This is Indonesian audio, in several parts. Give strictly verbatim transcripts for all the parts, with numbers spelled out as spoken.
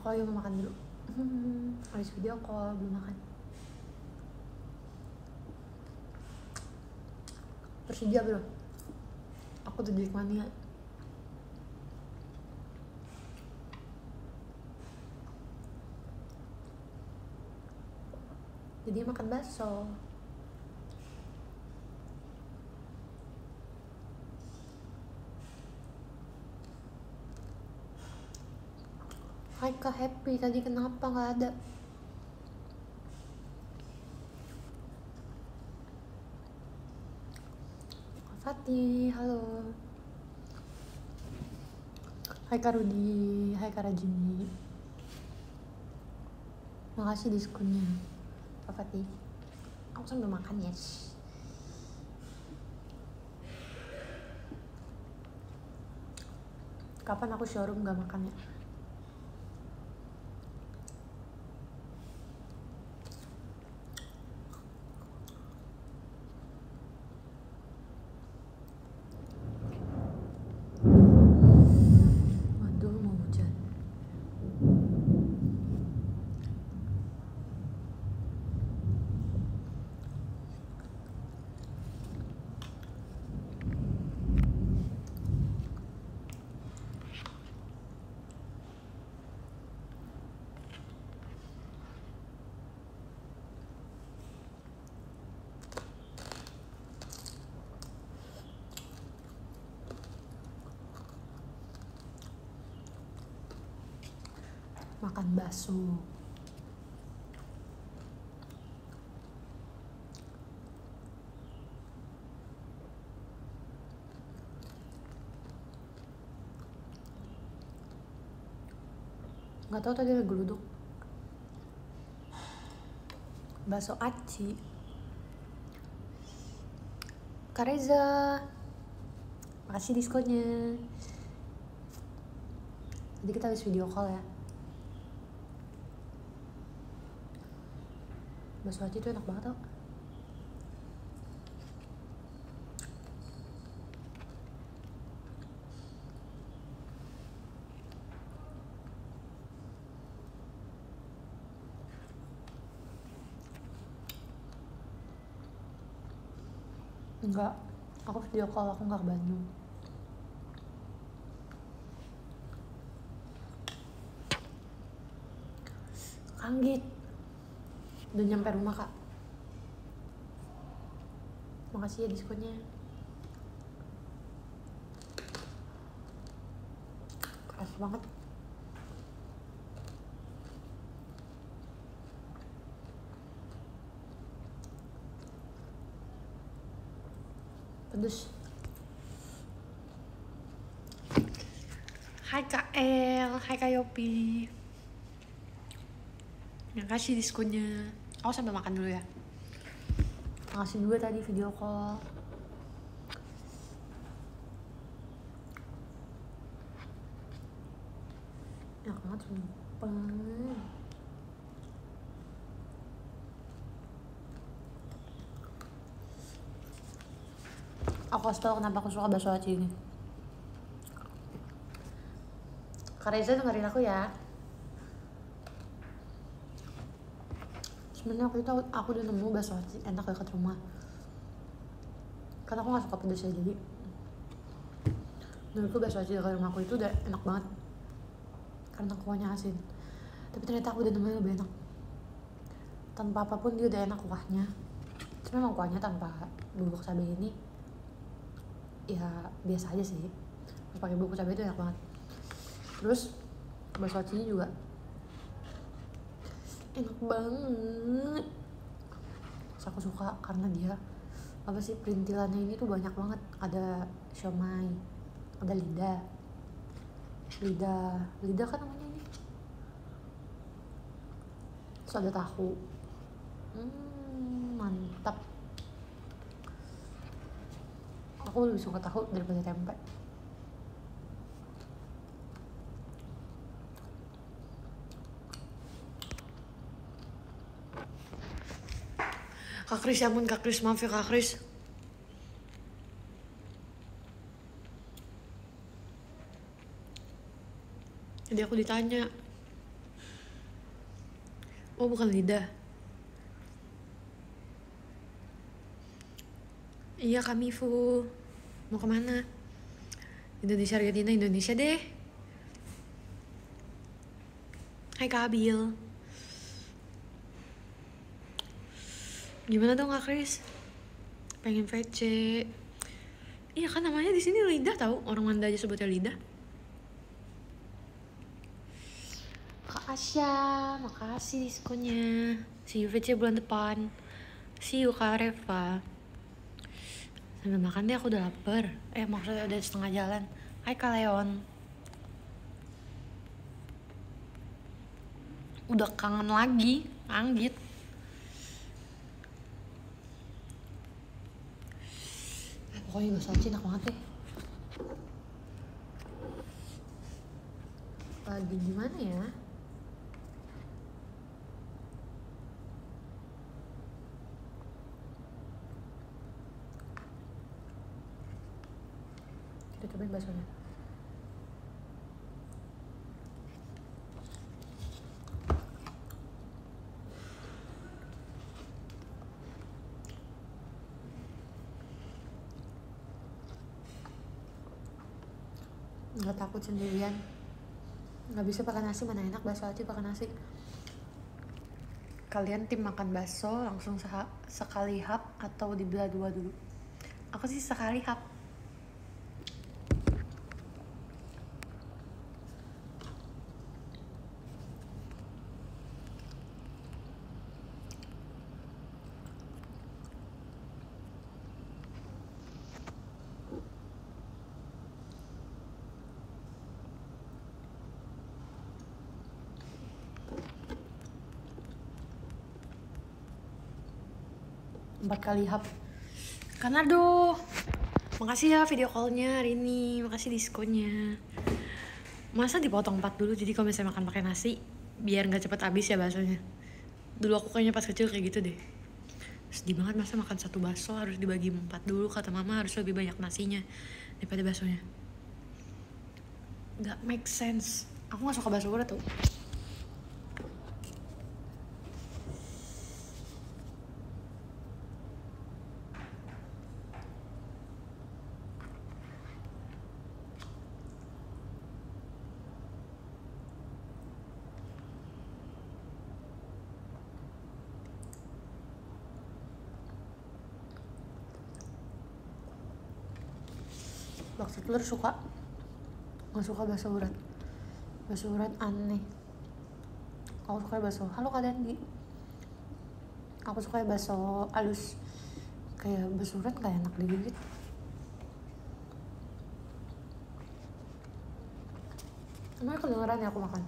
Oh iya, mau makan dulu. Hmm, habis video call belum makan. Persija bro, aku tuh Jackmania. Jadi makan bakso. Hai Kak Happy, tadi kenapa nggak ada? Kak Fatih, halo. Hai Kak Rudi, hai Kak Rajini. Makasih diskonnya, Kak Fatih. Aku sambil makan ya. Yes. Kapan aku showroom gak makan ya? Waduh, mau hujan. Makan bakso. Nggak tahu tadi ada geluduk. Bakso aci. Kak Reza, makasih diskonnya. Jadi kita habis video call ya. Bakso aci itu enak banget tau. Enggak, aku video call, aku nggak ke Bandung. Kanggit, udah nyampe rumah kak. Makasih ya diskonnya. Keras banget. Pedes. Hai Kak El, hai Kak Yopi. Makasih diskonnya. Aku sambil makan dulu ya. Makasih juga tadi video call. Enak banget sumpah. Aku kasih tau kenapa aku suka bakso aci ini. Kak Reza dengerin aku ya. Sebenarnya waktu itu aku, aku udah nemu bakso aci enak dekat rumah. Karena aku gak suka pedas ya, jadi menurutku bakso aci dekat rumahku itu udah enak banget. Karena kuahnya asin. Tapi ternyata aku udah nemu yang lebih enak. Tanpa apapun dia udah enak kuahnya. Cuma emang kuahnya tanpa bubuk cabai ini ya biasa aja sih. Terus pakai bubuk cabai itu enak banget. Terus bakso acinya juga enak banget. Terus aku suka karena dia apa sih, perintilannya ini tuh banyak banget. Ada siomay, ada lidah, lidah, lidah kan namanya ini. Terus ada tahu. Hmm, mantap. Aku lebih suka tahu daripada tempe. Kak Kris, ya ampun Kak Kris, maaf ya Kak Kris. Jadi aku ditanya, Oh bukan lidah. Iya kami Fu. Mau kemana? Indonesia Argentina Indonesia deh. Hai Kak Abil. Gimana dong Kak Kris? Pengen V C. Iya kan namanya di sini lidah tahu, orang Manda aja sebutnya lidah. Kak Asya, makasih diskonnya. See you V C bulan depan. See you Kak Reva. Sambil makan deh, aku udah lapar. Eh maksudnya udah setengah jalan. Hai Kak Leon. Udah kangen lagi, anggit. Eh, pokoknya bakso aci enak banget deh. Lagi gimana ya? Kita cobain baksonya. Nggak takut sendirian. Nggak bisa pakai nasi, mana enak bakso aci pakai nasi. Kalian tim makan bakso langsung sekali hap atau dibelah dua dulu? Aku sih sekali hap. Empat kali hap. Karena aduh, makasih ya video callnya hari ini, makasih diskonnya. Masa dipotong empat dulu, jadi kalau misalnya makan pakai nasi biar nggak cepet habis ya baksonya. Dulu aku kayaknya pas kecil kayak gitu deh. Sedih banget masa makan satu bakso harus dibagi empat dulu, kata mama harus lebih banyak nasinya daripada baksonya. Nggak make sense. Aku nggak suka bakso urat tuh. Bakso telur suka, nggak suka bakso urat. Bakso urat aneh. Aku suka bakso. Halo Kak Dandi. Aku suka bakso halus. Kayak bakso urat nggak enak digigit. Emang kedengeran ya aku makan?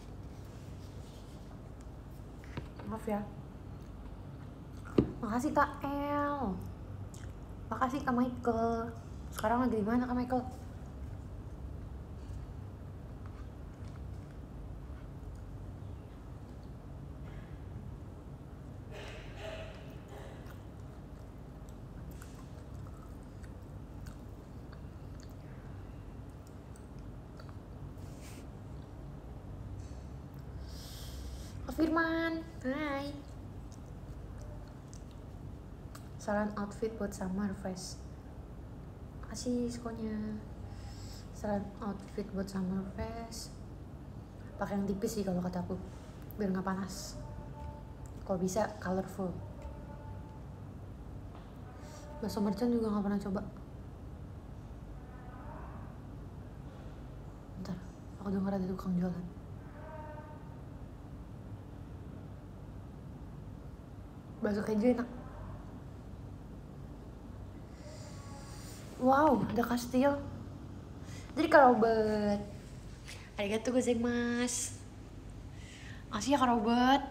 Maaf ya. Makasih Kak El. Makasih Kak Michael. Sekarang lagi di mana Kak Michael? Kak Firman, hai. Saran outfit buat summer fresh. Kasih diskonnya. Saran outfit buat summer fresh. Pakai yang tipis sih kalau kataku, biar nggak panas. Kalau bisa colorful. Bakso mercon juga nggak pernah coba. Bentar, aku denger ada tukang jualan. Bakso keju enak. Wow, ada kastil. Jadi Kak Robert. Arigatou gozaimasu. Makasih ya Kak Robert.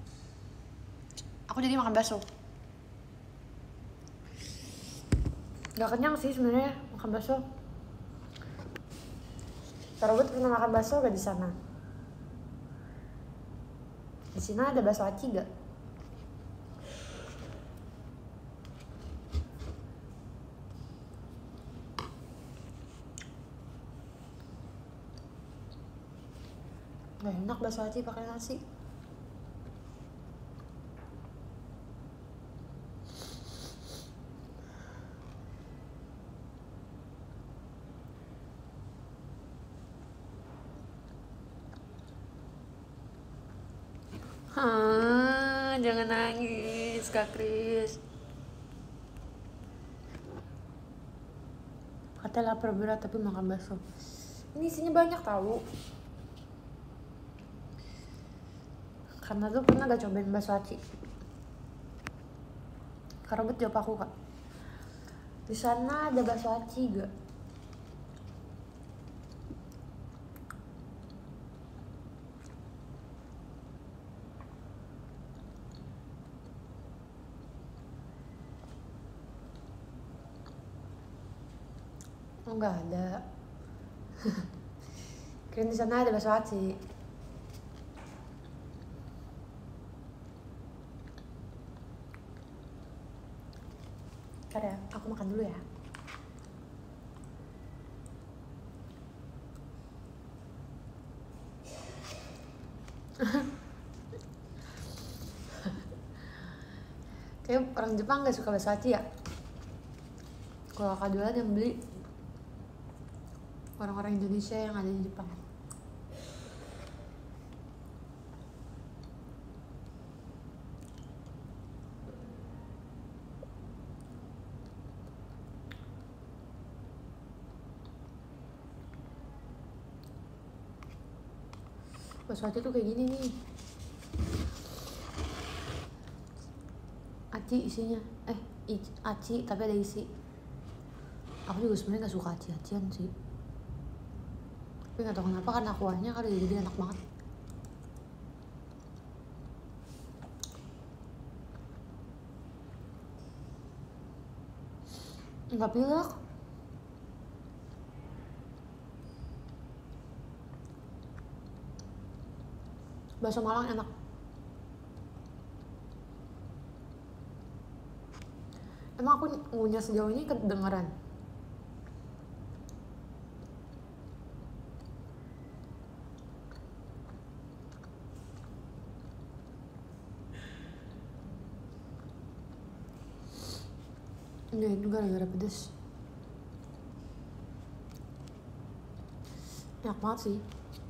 Aku jadi makan bakso. Gak kenyang sih sebenarnya makan bakso. Kak Robert pernah makan bakso gak di sana? Di sini ada bakso aci gak? Gak enak bakso aci pakai nasi. Ah, jangan nangis Kak Kris. Katanya lapar berat tapi makan bakso. Ini isinya banyak tahu. Karena tuh pernah gak cobain bakso aci. Karena bet jawab aku kak. Di sana ada bakso aci gak? Oh nggak ada. Kirain di sana ada bakso aci. Ntar ya, aku makan dulu ya. Kayak orang Jepang gak suka bakso aci ya. Kalau kakak jualan yang beli orang-orang Indonesia yang ada di Jepang. Bakso aci tuh kayak gini nih. Aci isinya, eh aci tapi ada isi. Aku juga sebenarnya nggak suka aci-acian sih. Tapi nggak tahu kenapa karena kuahnya kali jadi enak banget. Nggak pilek. Bakso Malang enak. Emang aku ngunyah sejauh ini kedengeran? Enggak, itu gara-gara pedes. Enak banget sih.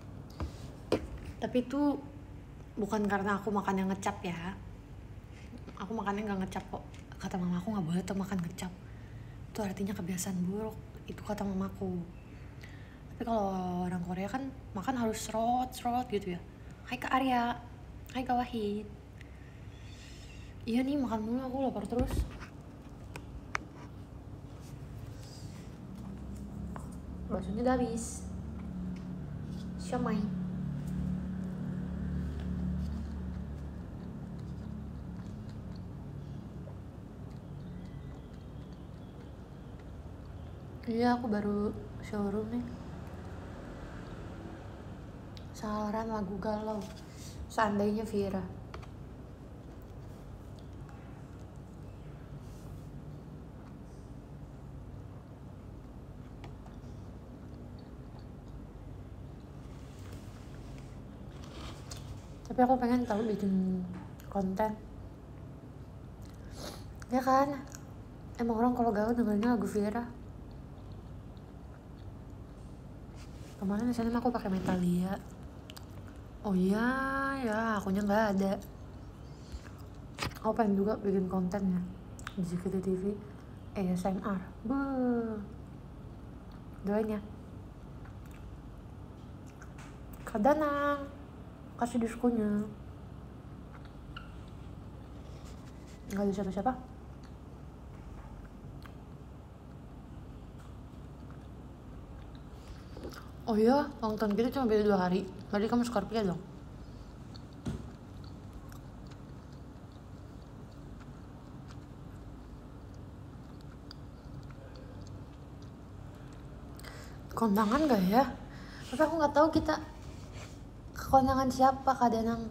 Tapi itu bukan karena aku makan yang ngecap ya. Aku makannya nggak ngecap kok. Kata mamaku nggak boleh tuh makan ngecap. Itu artinya kebiasaan buruk. Itu kata mamaku. Tapi kalau orang Korea kan makan harus serot-serot gitu ya. Hai Kak Arya. Hai Kak Wahid. Iya nih makan mulu aku lapar terus. Baksonya udah habis. Siomay. Iya, aku baru showroom nih. Saran lagu galau. Seandainya Vira. Tapi aku pengen tahu bikin konten. Ya kan? Emang orang kalau galau dengerinnya lagu Vira. Kemarin misalnya aku pakai Metalia. Oh iya, ya akunya nggak ada. Aku pengen juga bikin kontennya di Z K T T V A S M R. Beuh. Doanya. Kak Danang, kasih diskonya. Nggak ada siapa-siapa. Oh iya, ulang tahun kita cuma beda dua hari. Berarti kamu Scorpio dong? Kondangan gak ya? Tapi aku nggak tahu kita ke kondangan siapa Kak Danang.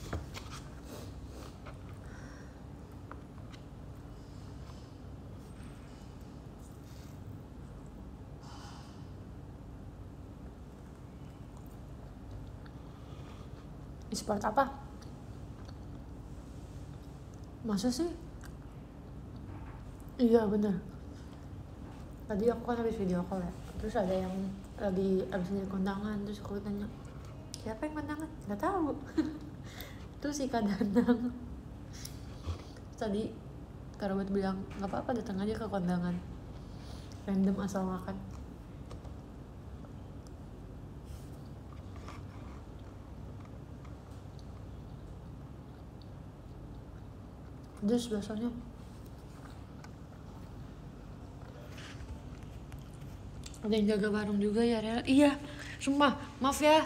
E-sport apa? Masa sih? Iya bener. Tadi aku kan habis video call ya. Terus ada yang lagi abis dari kondangan. Terus aku tanya, siapa yang kondangan? Gak tahu. Terus si Kak Danang tadi Kak Robert bilang nggak apa-apa datang aja ke kondangan, random asal makan. Terus baksonya ada yang jaga warung juga ya Rel. Iya sumpah maaf ya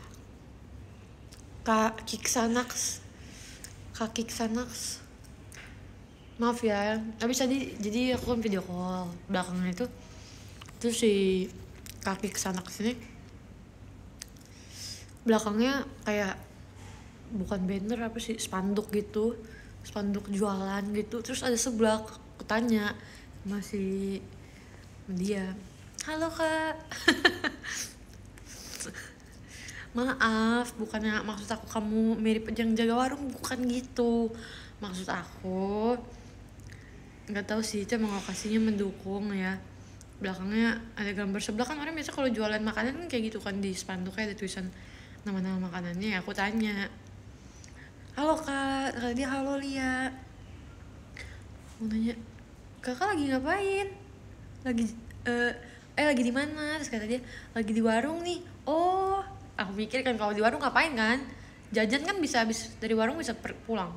Kak Kiksanax, Kak Kiksanax, maaf ya. Habis tadi jadi aku kan video call belakangnya itu, terus si Kak Kiksanax ini belakangnya kayak bukan banner apa sih, spanduk gitu, spanduk jualan gitu. Terus ada seblak, aku tanya masih dia, halo Kak. Maaf, bukannya maksud aku kamu mirip yang jaga warung, bukan gitu. Maksud aku nggak tahu sih, itu emang lokasinya mendukung ya. Belakangnya ada gambar seblak, kan orang biasa kalau jualan makanan kan kayak gitu kan, di spanduknya ada tulisan nama-nama makanannya. Aku tanya, halo Kak, kata dia halo Lia. Mau nanya, kakak lagi ngapain? Lagi uh, eh lagi di mana? Terus kata dia, lagi di warung nih. Oh, aku pikir kan kalau di warung ngapain kan? Jajan kan bisa habis dari warung bisa pulang.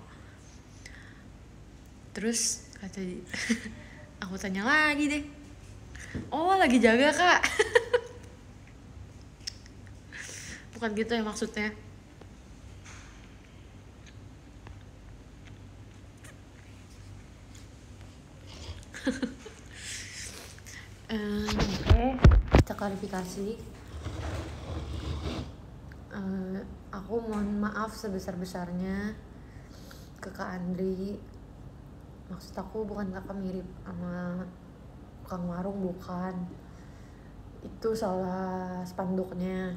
Terus kata dia, aku tanya lagi deh. Oh, lagi jaga Kak. Bukan gitu ya maksudnya. um, Oke, okay. Kita klarifikasi. Uh, aku mohon maaf sebesar-besarnya ke Kak Andri. Maksud aku bukan kakak mirip sama tukang warung, bukan. Itu salah spanduknya.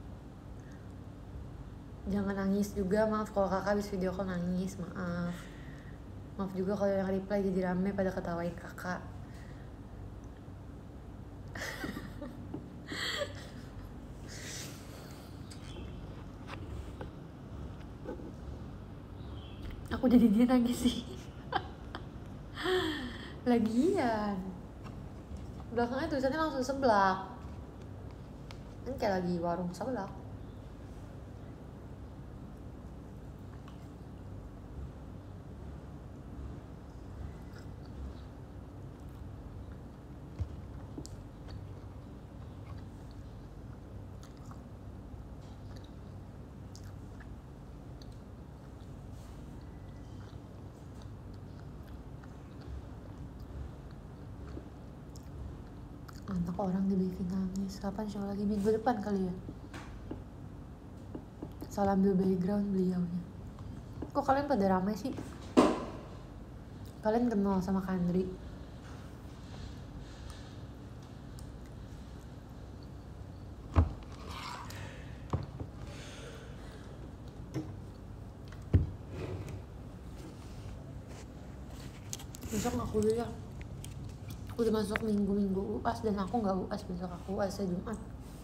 Jangan nangis juga, maaf kalau kakak habis video call nangis, maaf. Maaf juga kalau yang reply jadi rame pada ketawain kakak. Aku jadi dia nangis sih. Lagian belakangnya tulisannya langsung seblak, kan kayak lagi warung seblak. Anak orang dibikin nangis. Kapan show lagi? Minggu depan kali ya. Salam ambil background beliaunya. Kok kalian pada ramai sih? Kalian kenal sama Kandri? Besok aku dulu ya. Udah masuk minggu-minggu U A S dan aku nggak U A S besok, aku U A S Jumat.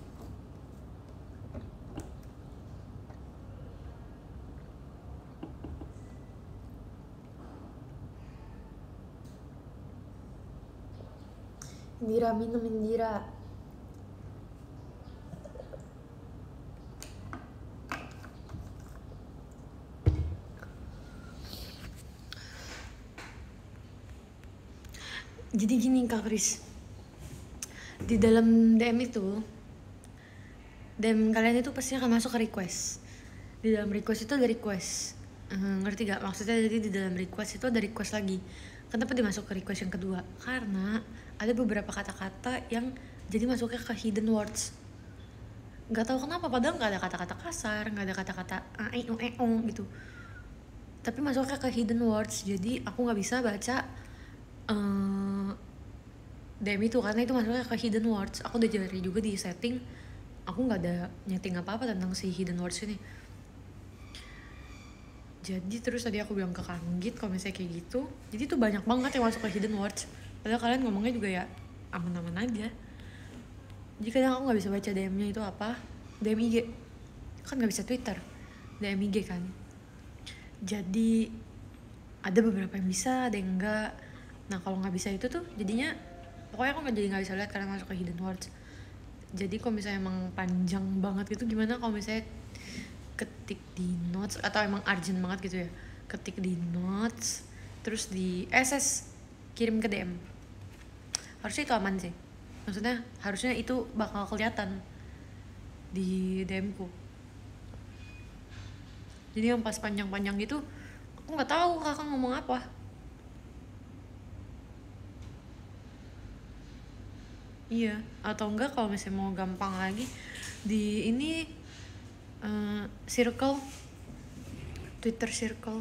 Indira minum Indira. Jadi gini Kak Kris, di dalam D M itu, D M kalian itu pasti akan masuk ke request. Di dalam request itu ada request, uh, ngerti gak? Maksudnya jadi di dalam request itu ada request lagi. Kenapa dimasuk ke request yang kedua? Karena ada beberapa kata-kata yang jadi masuknya ke hidden words. Gak tahu kenapa, padahal gak ada kata-kata kasar, gak ada kata-kata ae e o gitu. Tapi masuknya ke hidden words, jadi aku gak bisa baca uh, D M itu karena itu masuknya ke hidden words. Aku udah cari juga di setting, aku nggak ada nyeting apa-apa tentang si hidden words ini. Jadi terus tadi aku bilang ke Kanggit kalau misalnya kayak gitu, jadi tuh banyak banget yang masuk ke hidden words. Padahal kalian ngomongnya juga ya aman-aman aja. Jadi kadang aku nggak bisa baca D M-nya itu apa, D M I G kan nggak bisa Twitter, D M I G kan. Jadi ada beberapa yang bisa, ada yang enggak. Nah kalau nggak bisa itu tuh jadinya pokoknya aku nggak jadi nggak bisa lihat karena masuk ke hidden words. Jadi kalau misalnya emang panjang banget gitu, gimana kalau misalnya ketik di notes atau emang urgent banget gitu ya, ketik di notes terus di S S kirim ke D M. Harusnya itu aman sih, maksudnya harusnya itu bakal kelihatan di D M ku. Jadi yang pas panjang-panjang gitu aku nggak tahu kakak ngomong apa. Iya, atau enggak kalau misalnya mau gampang lagi di ini uh, circle, Twitter circle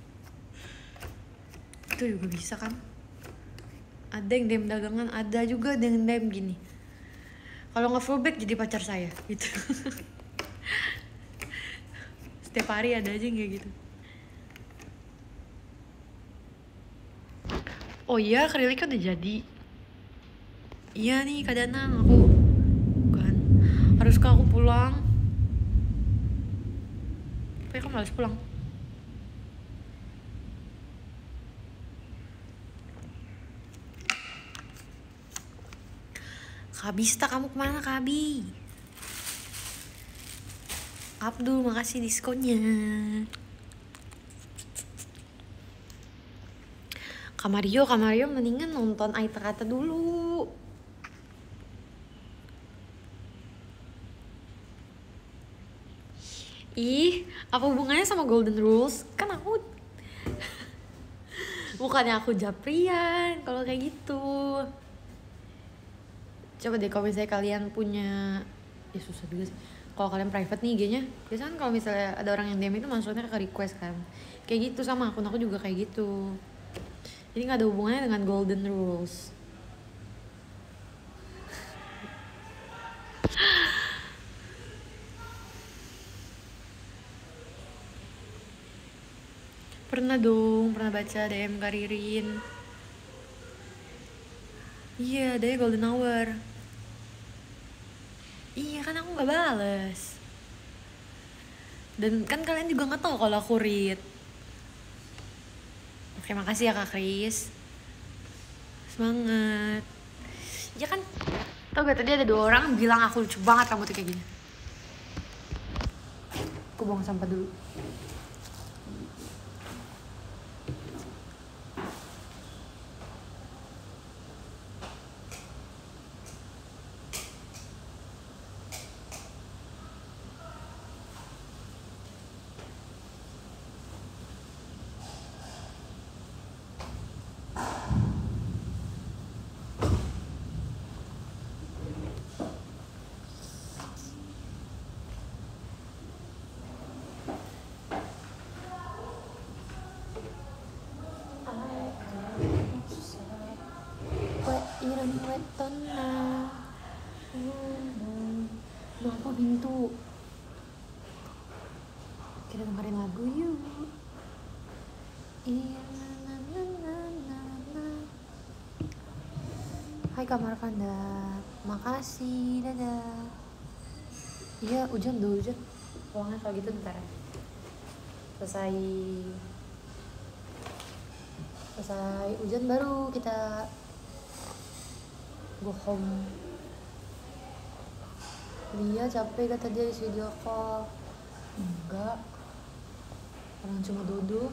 itu juga bisa kan. Ada yang D M dagangan, ada juga yang D M gini, kalau nggak fullback jadi pacar saya gitu. Setiap hari ada aja yang kayak gitu. Oh iya, akriliknya udah jadi. Iya nih Kak Danang, aku kan harus ke aku pulang. Tapi kamu harus pulang. Kak Bista, kamu kemana Kak Abi? Abdul, makasih diskonnya. Kak Mario, Kak Mario mendingan nonton Aita Kata dulu. Ih, apa hubungannya sama Golden Rules? Kan aku bukannya aku Japrian kalau kayak gitu. Coba deh kalau misalnya kalian punya, ya susah juga sih. Kalau kalian private nih I G-nya, biasanya kan kalau misalnya ada orang yang D M itu maksudnya ke request kan. Kayak gitu sama akun aku juga kayak gitu. Jadi nggak ada hubungannya dengan Golden Rules. Pernah dong, pernah baca D M Karirin. Iya, dia Golden Hour. Iya kan aku nggak bales. Dan kan kalian juga nggak tahu kalau aku read. Oke, makasih ya Kak Kris. Semangat. Ya kan, tau gak tadi ada dua orang bilang aku lucu banget rambutnya kayak gini. Aku buang sampah dulu. Kenapa pintu? Kita dengerin lagu yuk. Iya, na, na, na, na, na. Hai Kamar Kanda, makasih, dadah. Iya, hujan dulu hujan. Pulangnya kalau gitu ntar ya. Selesai Selesai hujan baru kita go home. Dia capek kata dia di video call. Enggak, orang cuma duduk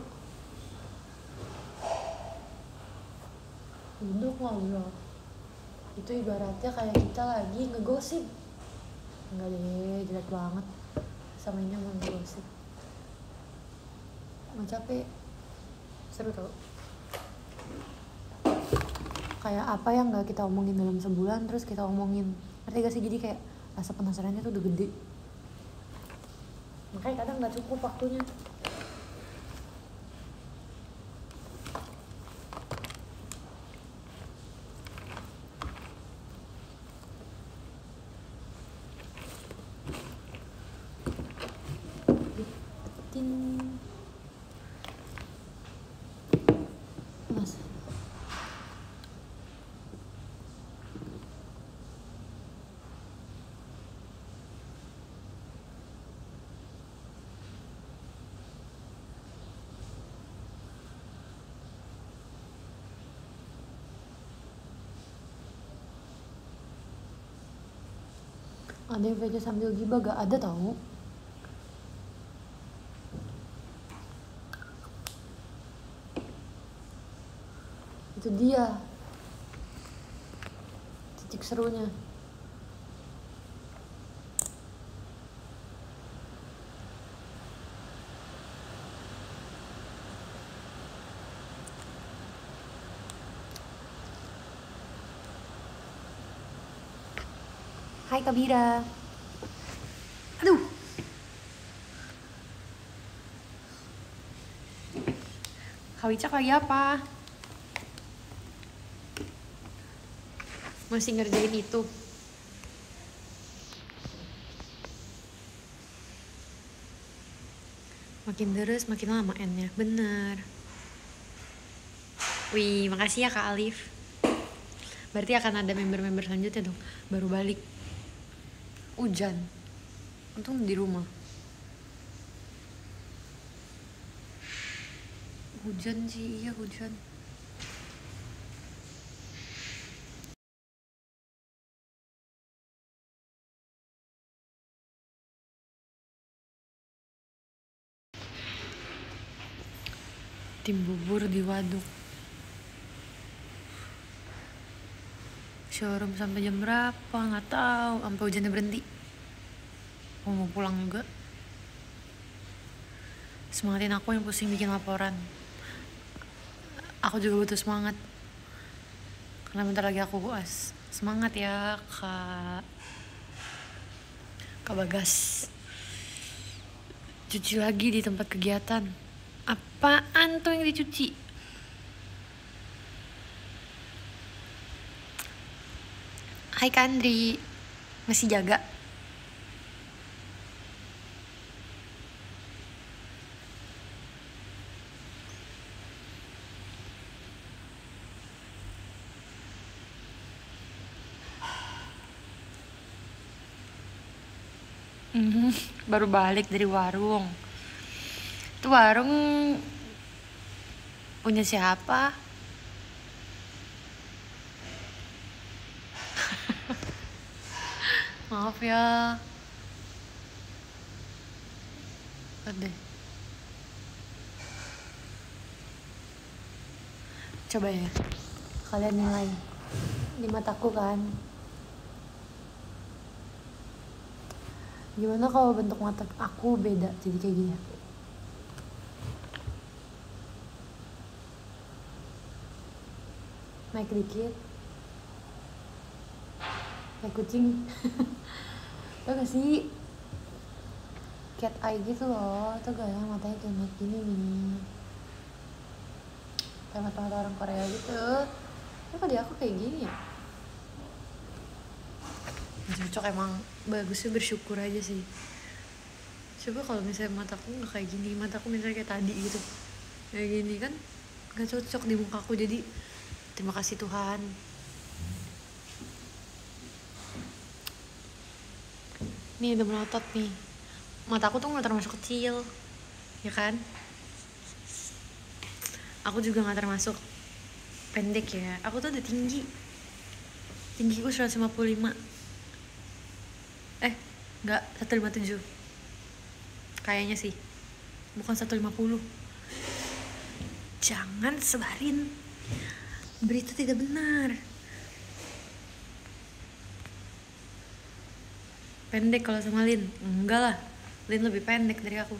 duduk ngobrol. Itu ibaratnya kayak kita lagi ngegosip. Enggak deh, jelek banget sama ini mau ngegosip. Nggak capek, seru tau. Kayak apa yang nggak kita omongin dalam sebulan terus kita omongin, ngerti gak sih? Jadi kayak rasa penasarannya tuh udah gede, makanya kadang nggak cukup waktunya. Mas, Ada yang V C sambil gibah gak ada tau. Itu dia titik serunya. Hai Kabira. Aduh. Kak Wicak lagi apa? Masih ngerjain itu. Makin deres makin lama N-nya. Bener. Wih, makasih ya Kak Alif. Berarti akan ada member-member selanjutnya dong. Baru balik. Hujan. Untung di rumah. Hujan sih, iya hujan. Tim bubur di waduk. Showroom sampai jam berapa? Nggak tahu. Sampai hujannya berhenti. Aku mau pulang juga. Semangatin aku yang pusing bikin laporan. Aku juga butuh semangat. Karena bentar lagi aku U A S. Semangat ya Kak. Kak Bagas. Cuci lagi di tempat kegiatan. Apaan tuh yang dicuci? Hai Kak Andri. Masih jaga? Mm, baru balik dari warung. Itu warung punya siapa? Maaf ya. Ada. Coba ya. Kalian nilai. Di mataku kan. Gimana kalau bentuk mata aku beda jadi kayak gini? Naik dikit. Kayak kucing. Tau gak sih? Cat eye gitu loh. Tau gak ya matanya kayak naik gini nih. Kayak mata-mata orang Korea gitu. Tapi kok di aku kayak gini ya? Cocok emang. Bagusnya bersyukur aja sih. Coba kalau misalnya mataku gak kayak gini, mataku misalnya kayak tadi gitu, kayak gini kan gak cocok di mukaku. Jadi terima kasih Tuhan. Nih udah melotot nih. Mataku tuh gak termasuk kecil, ya kan? Aku juga gak termasuk pendek ya. Aku tuh udah tinggi. Tinggiku seratus lima puluh lima. Eh, enggak, seratus lima puluh tujuh. Kayaknya sih. Bukan seratus lima puluh. Jangan sebarin berita tidak benar. Pendek kalau sama Lin. Enggak lah. Lin lebih pendek dari aku.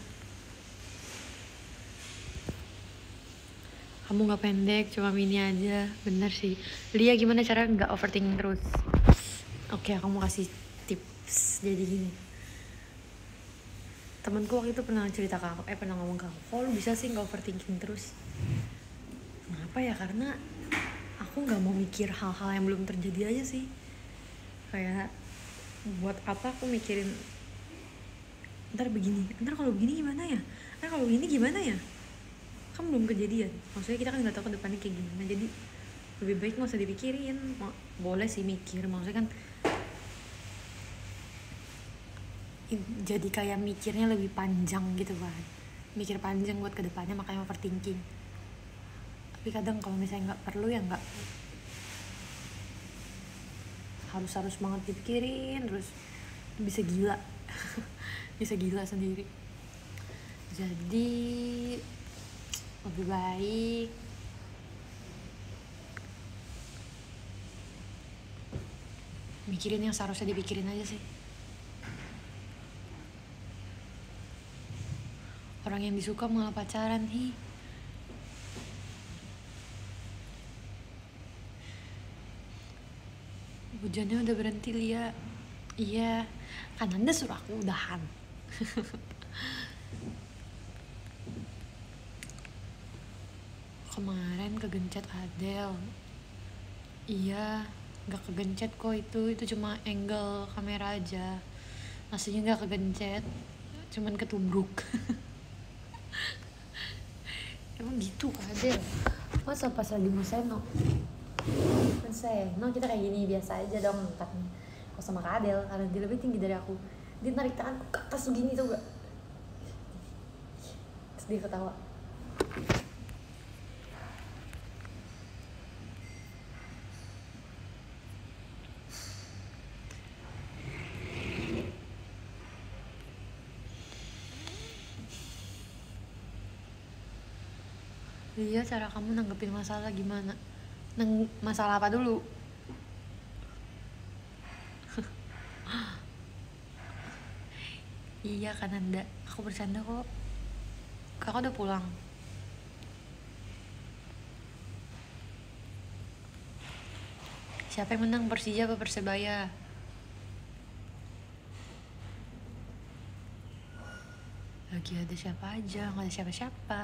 Kamu gak pendek, cuma mini aja. Bener sih. Lia gimana cara gak overthinking terus? Oke, aku mau kasih tips. Jadi gini, temanku waktu itu pernah cerita ke aku, eh pernah ngomong ke aku, kok lu bisa sih gak overthinking terus? Kenapa ya? Karena aku gak mau mikir hal-hal yang belum terjadi aja sih. Kayak buat apa aku mikirin ntar begini, ntar kalau begini gimana ya, ntar kalau begini gimana ya, kan belum kejadian. Maksudnya kita kan nggak tahu ke depannya kayak gimana. Jadi lebih baik nggak usah dipikirin. Boleh sih mikir, maksudnya kan jadi kayak mikirnya lebih panjang gitu kan, mikir panjang buat kedepannya, makanya overthinking. Tapi kadang kalau misalnya nggak perlu ya nggak harus harus banget dipikirin terus. bisa gila. Bisa gila sendiri. Jadi lebih baik mikirin yang seharusnya dipikirin aja sih. Orang yang disuka malah pacaran, hi. Hujannya udah berhenti, Lia. Iya, kan Anda suruh aku udahan. Kemarin kegencet Adele. Iya, gak kegencet kok itu. Itu cuma angle kamera aja. Maksudnya gak kegencet, cuman ketubruk. Emang gitu Kak Adele. Masa pas lagi Maseno Maseno kita kayak gini biasa aja dong angkatnya. Kok sama Kak Adele, karena dia lebih tinggi dari aku, dia narik tanganku ke atas begini tuh gak. Terus dia ketawa. Iya, cara kamu nanggepin masalah gimana? Neng masalah apa dulu? Iya kan Anda, aku bercanda kok. Kakak udah pulang. Siapa yang menang, Persija apa Persebaya? Lagi ada siapa aja, nggak ada siapa-siapa.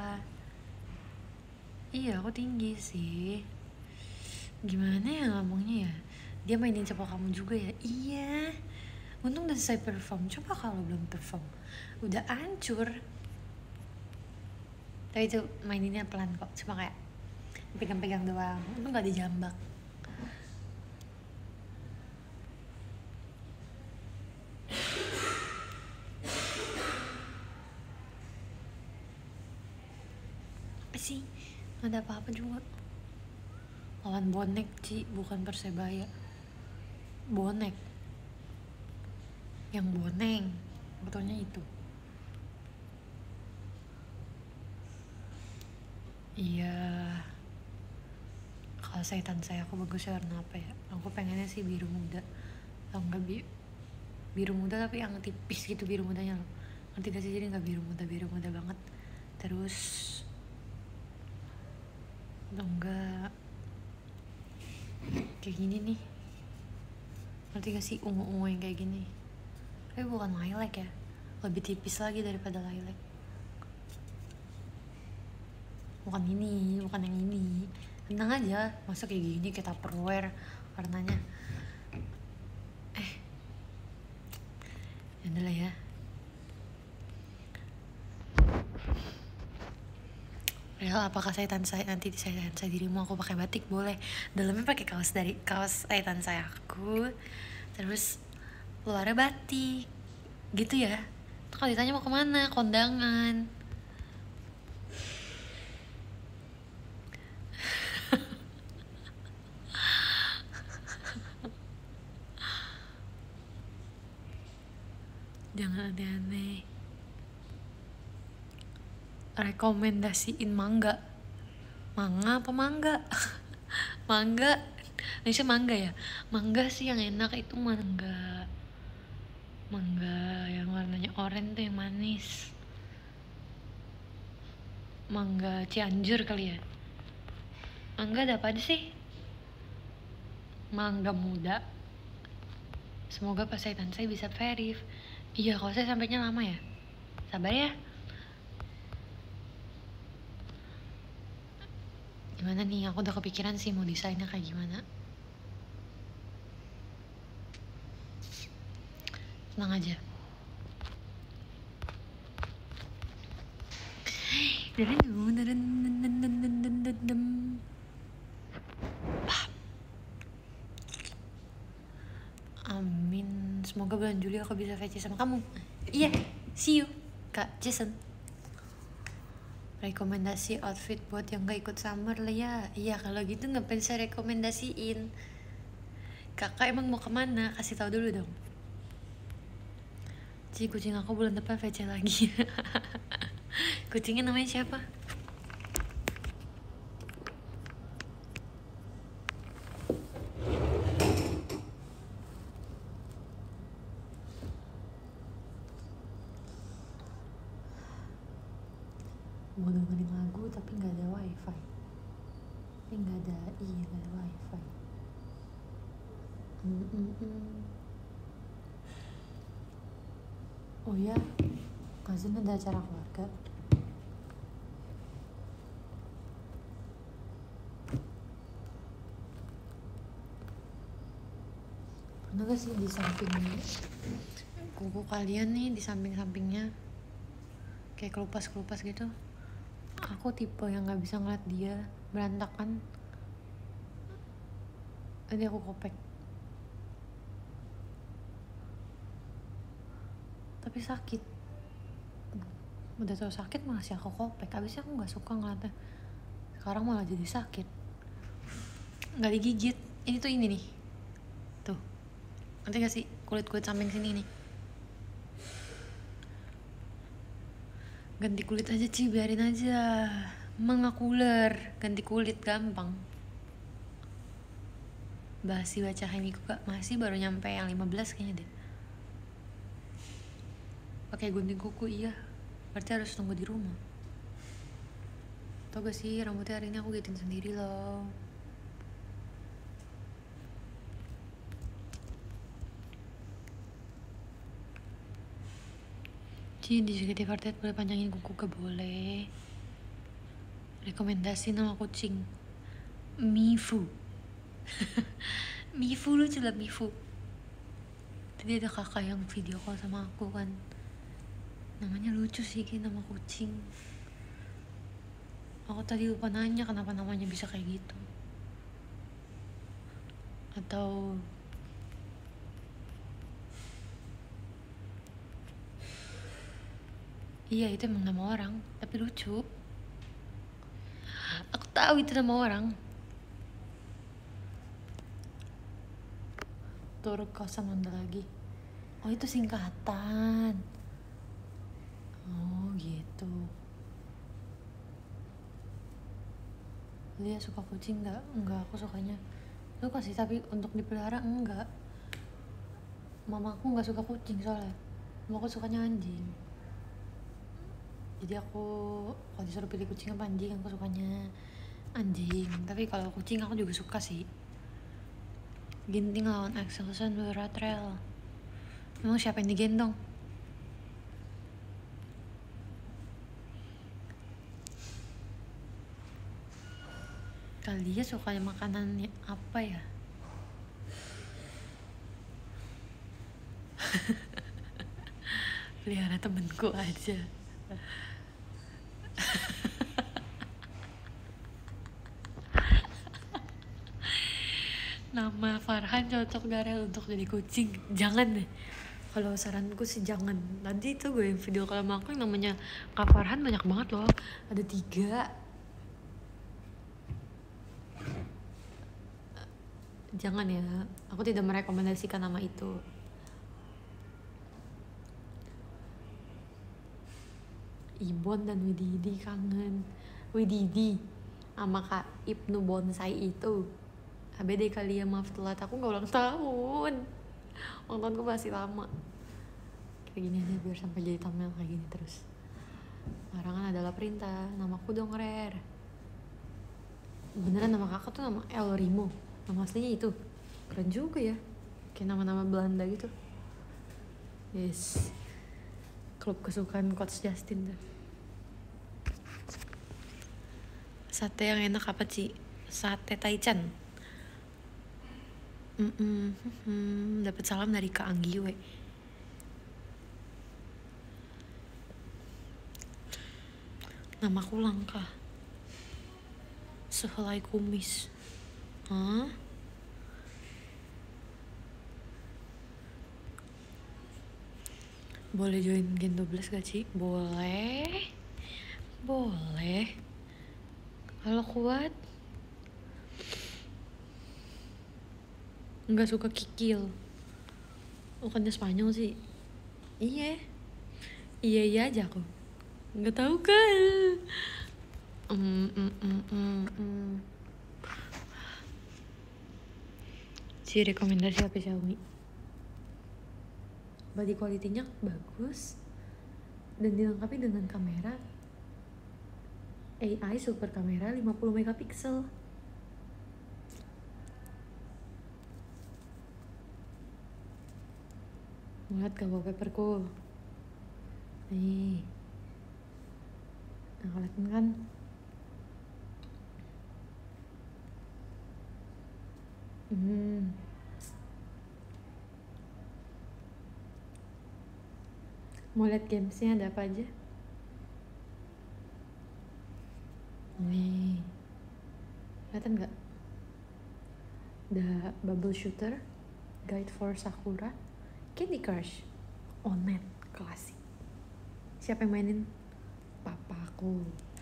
Iya, aku tinggi sih. Gimana ya ngomongnya ya? Dia mainin cowok kamu juga ya? Iya. Untung udah selesai perform. Coba kalau belum perform, udah hancur. Tapi itu maininnya pelan kok. Cuma kayak pegang-pegang doang. Untung gak dijambak. Apa sih? Gak ada apa-apa juga. Lawan bonek, Ci, bukan Persebaya. Bonek. Yang boneng. Fotonya itu. Iya. Kalau setan saya aku bagusnya warna apa ya? Aku pengennya sih biru muda. Atau enggak bi biru muda tapi yang tipis gitu biru mudanya loh. Ngerti gak sih? Jadi gak biru muda, biru muda banget. Terus atau enggak kayak gini nih. Ngerti gak sih? Ungu-ungu yang kayak gini. Tapi bukan lilac ya. Lebih tipis lagi daripada lilac. Bukan ini, bukan yang ini. Tenang aja, masa kayak gini kita Tupperware warnanya. Eh, ya udah lah ya. Real, apakah setan saya nanti di setan saya dirimu aku pakai batik boleh. Dalamnya pakai kaos dari kaos setan saya aku. Terus luarnya batik. Gitu ya. Kalau ditanya mau kemana, kondangan. Jangan aneh-aneh. Rekomendasiin mangga. Manga apa mangga? Mangga. Indonesia mangga ya? Mangga sih yang enak itu mangga. Mangga yang warnanya oranye tuh yang manis. Mangga Cianjur kali ya? Mangga ada apa aja sih? Mangga muda. Semoga pas saya saya bisa verif. Iya, kalau saya sampainya lama ya. Sabar ya. Gimana nih? Aku udah kepikiran sih mau desainnya kayak gimana. Tenang aja. Amin. Semoga bulan Juli aku bisa V C sama kamu. Iya, yeah, see you, Kak Jason. Rekomendasi outfit buat yang gak ikut summer lah ya. Iya, kalau gitu ngapain saya rekomendasiin? Kakak emang mau kemana? Kasih tahu dulu dong. Ci, kucing aku bulan depan V C lagi. Kucingnya namanya siapa? Mau dengerin lagu tapi nggak ada wifi. Tapi nggak ada, iya nggak ada wifi. Mm -mm -mm. Oh ya, cousin ada acara keluarga. Pernah gak sih di samping kuku kalian nih, di samping-sampingnya kayak kelupas-kelupas gitu? Aku tipe yang nggak bisa ngeliat dia berantakan. Jadi aku kopek. Tapi sakit. Udah tau sakit masih aku kopek. Abisnya aku nggak suka ngeliatnya. Sekarang malah jadi sakit. Nggak digigit. Ini tuh ini nih. Tuh. Nanti gak sih kulit-kulit samping sini nih. Ganti kulit aja Ci, biarin aja. Mengakuler, ganti kulit gampang. Basi baca Haimiku kak, masih baru nyampe yang lima belas kayaknya deh. Pakai gunting kuku, iya. Berarti harus tunggu di rumah. Tau gak sih, rambutnya hari ini aku giting sendiri loh. Ci, di J K T empat puluh delapan boleh panjangin kuku gak boleh. Rekomendasi nama kucing Mifu. Mifu, lucu lah Mifu. Tadi ada kakak yang video call sama aku kan, namanya lucu sih kayak nama kucing. Aku tadi lupa nanya kenapa namanya bisa kayak gitu. Atau iya itu emang nama orang, tapi lucu. Aku tahu itu nama orang. Turut kosan ada lagi. Oh itu singkatan. Oh gitu. Dia suka kucing nggak? Enggak, aku sukanya suka sih, tapi untuk dipelihara enggak. Mamaku nggak suka kucing soalnya. Mamaku sukanya anjing. Jadi aku kalau disuruh pilih kucing apa anjing, aku sukanya anjing. Tapi kalau kucing aku juga suka sih. Ginting lawan Excelsen Duratrail. Emang siapa yang digendong? Kalian suka makanannya apa ya? Pelihara temenku aja. Nama Farhan cocok gak Rel untuk jadi kucing? Jangan deh. Kalau saranku sih jangan. Nanti itu gue yang video kalau aku yang namanya Kak Farhan banyak banget loh. Ada tiga. Jangan ya. Aku tidak merekomendasikan nama itu. Ibon dan Wididi kangen. Wididi sama Kak Ibnu Bonsai itu. A B D kali ya, maaf telat, aku gak ulang tahun. Ulang tahunku masih lama. Kayak gini aja biar sampai jadi thumbnail kayak gini terus. Larangan adalah perintah. Namaku dong Rare. Beneran nama kakak tuh nama El Rimo. Nama aslinya itu. Keren juga ya. Kayak nama-nama Belanda gitu. Yes. Klub kesukaan Coach Justin tuh. Sate yang enak apa Ci? Sate Taichan. Mm -mm, mm, dapat salam dari Kak Anggi we. Namaku langka. Sehelai kumis. Hah? Boleh join Gen dua belas gak Ci? Boleh. Boleh. Kalau kuat. Nggak suka kikil. Bukannya Spanyol sih. Iya. Iya iya aja aku. Nggak tahu kan. Mm, mm, mm, mm, mm. Si rekomendasi H P Xiaomi. Body quality-nya bagus dan dilengkapi dengan kamera A I super kamera lima puluh megapiksel. Lihat ke wallpaperku. Nih. Nah, kelihatan kan? Hmm. Mau lihat gamesnya ada apa aja? Nih. Kelihatan nggak? The Bubble Shooter, Guide for Sakura, Candy Crush, Onet, klasik. Siapa yang mainin? Papaku.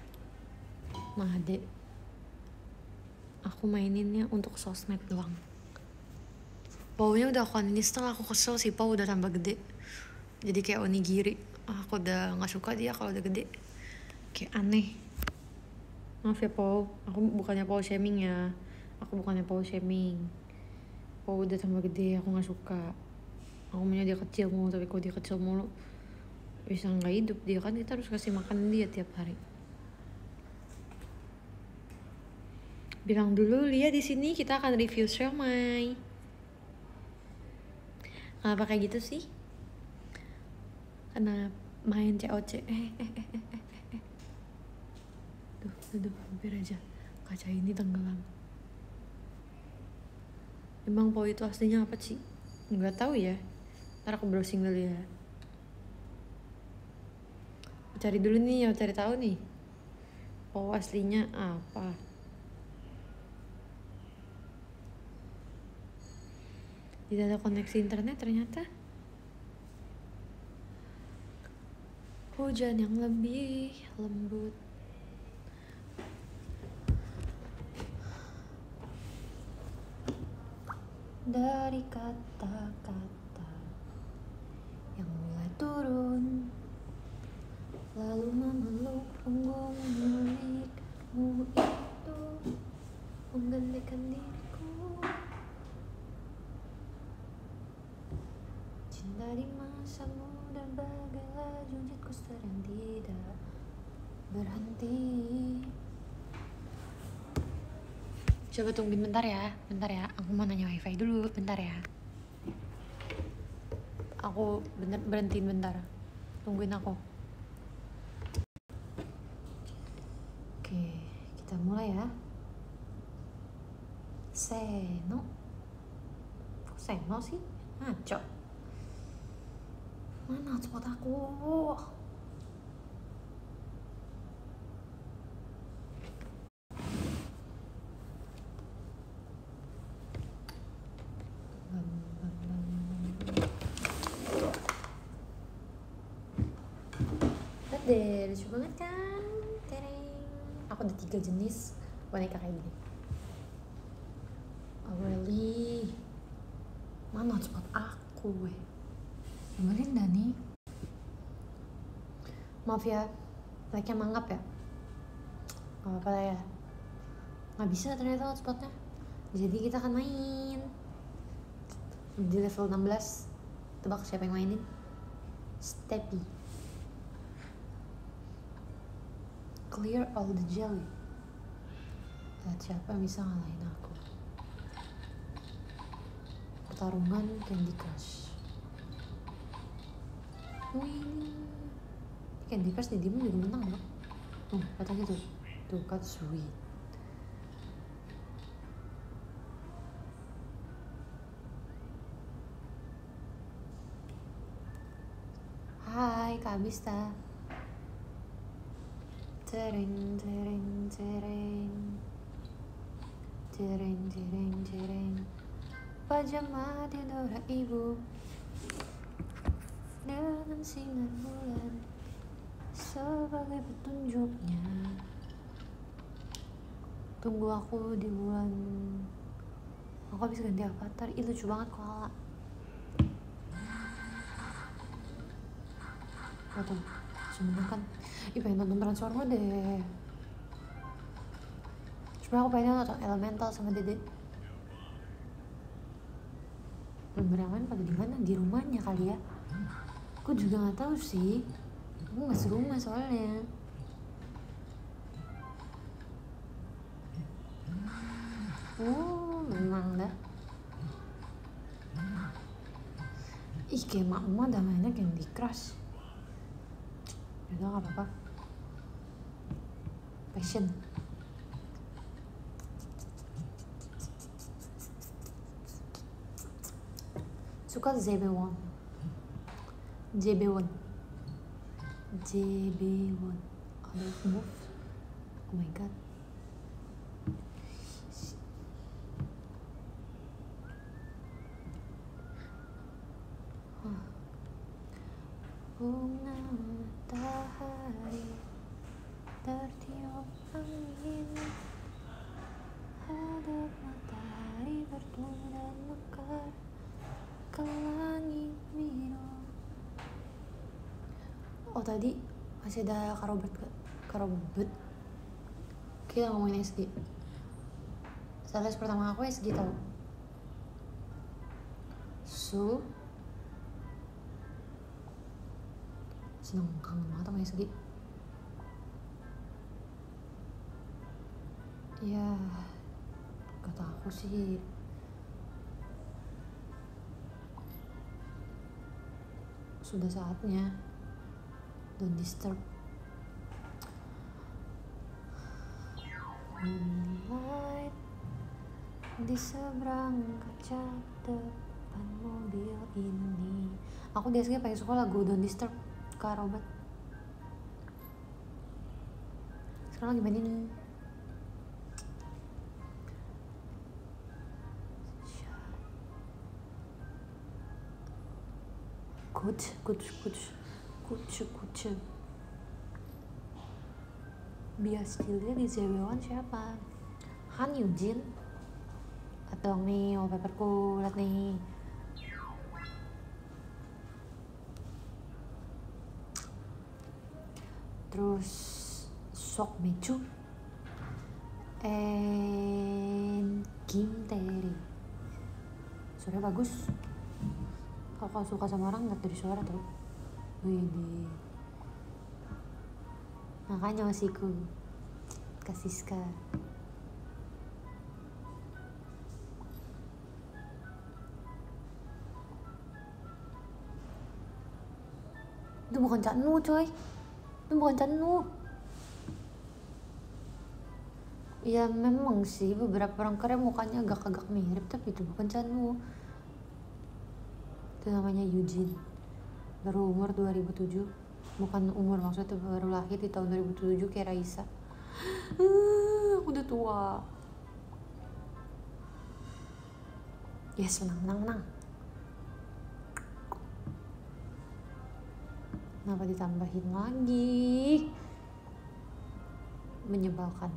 Made. Aku maininnya untuk sosmed doang. Paunya udah aku uninstall, aku kesel sih. Pau udah tambah gede, jadi kayak onigiri. Aku udah gak suka dia kalau udah gede, kayak aneh. Maaf ya Pau, aku bukannya Pau shaming ya. Aku bukannya Pau shaming. Pau udah tambah gede, aku gak suka. Aku maunya dia kecil mulu, tapi kalau dia kecil mulu bisa gak hidup dia kan. Kita harus kasih makan dia tiap hari. Bilang dulu, Lia di sini kita akan review siomay. Kenapa kayak gitu sih? Karena main C O C. Eh, eh, eh, eh, eh, eh. Duh, aduh, hampir aja kaca ini tenggelam. Emang Pau itu aslinya apa sih? Nggak tahu ya. Ntar aku browsing dulu ya. Cari dulu nih, ya cari tahu nih. Pau aslinya apa? Tidak ada koneksi internet ternyata. Hujan yang lebih lembut. Dari kata-kata yang mulai turun, lalu memeluk punggung milikmu itu, menggantikan diriku. Cinta di masa muda bagai laju jet coaster yang tidak berhenti. Coba tungguin bentar ya, bentar ya. Aku mau nanya wifi dulu, bentar ya. Aku bener berhentiin bentar. Tungguin aku. Oke, kita mulai ya. Seno. Kok Seno sih? Ngaco. Mana hotspot aku? Lihat deh, lucu banget kan? Tereng. Aku ada tiga jenis boneka kayak gini. Oh really? Mana hotspot aku weh? Nyebelin dah nih. Maaf ya, like-nya mangap ya. Gak apa-apa lah ya. Gak bisa ternyata hotspotnya. Jadi kita akan main di level enam belas. Tebak siapa yang mainin? Steppy. Clear all the jelly. Lihat siapa yang bisa ngalahin aku. Pertarungan Candy Crush. Wih, Candy Crush di diem juga menang loh. Oh, katanya tuh, tuh cut sweet. Hai Kak Abista. Tereng, tereng, tereng, tereng, tereng, tereng. Pajama tidur ibu dengan sinar bulan sebagai petunjuknya. Tunggu aku di bulan. Aku habis ganti avatar. Ih lucu banget koala. Oh tuh, sebenernya kan, ih pengen nonton Transformer deh. Sebenernya aku pengen nonton Elemental sama Dede. Beneran pada di mana? Di rumahnya kali ya. Aku juga nggak tahu sih. Aku nggak serumah soalnya. Oh, memang dah. Ih, kayak mak emak udah mainnya Candy Crush. Yaudah nggak apa-apa. Passion. Suka Z B satu. J B satu. J B satu. Ada move. Oh my god. Bunga matahari tertiup angin, hadap matahari bertemu dan mekar ke langit biru. Oh tadi masih ada karobet gak? Karobet? Kita ngomongin S G. Series pertama aku S G tau. So seneng kangen banget sama S G. Ya kata aku sih sudah saatnya Don't Disturb. Moonlight di seberang kaca depan mobil ini. Aku di S G paling suka lagu Don't Disturb Kak Robert. Sekarang lagi main ini. Kuch, kuch, kuch, kuch, kuch. Bias Jilnya di Z B satu siapa? Han Yujin? Atau nih wallpaperku, liat nih. Terus Sok Mechu and Kim Tae-ri. Suaranya bagus. Kalau kau suka sama orang lihat dari suara tuh. Wih, makanya masihku kasih Ska. Itu bukan Cak Nu coy. Itu bukan Cak Nu. Ya memang sih beberapa orang Korea mukanya agak-agak mirip, tapi itu bukan Cak Nu. Itu namanya Yujin. Baru umur dua ribu tujuh. Bukan umur, maksudnya baru lahir di tahun dua ribu tujuh kayak Raisa. Uh, udah tua. Yes, menang, menang, menang. Kenapa ditambahin lagi? Menyebalkan.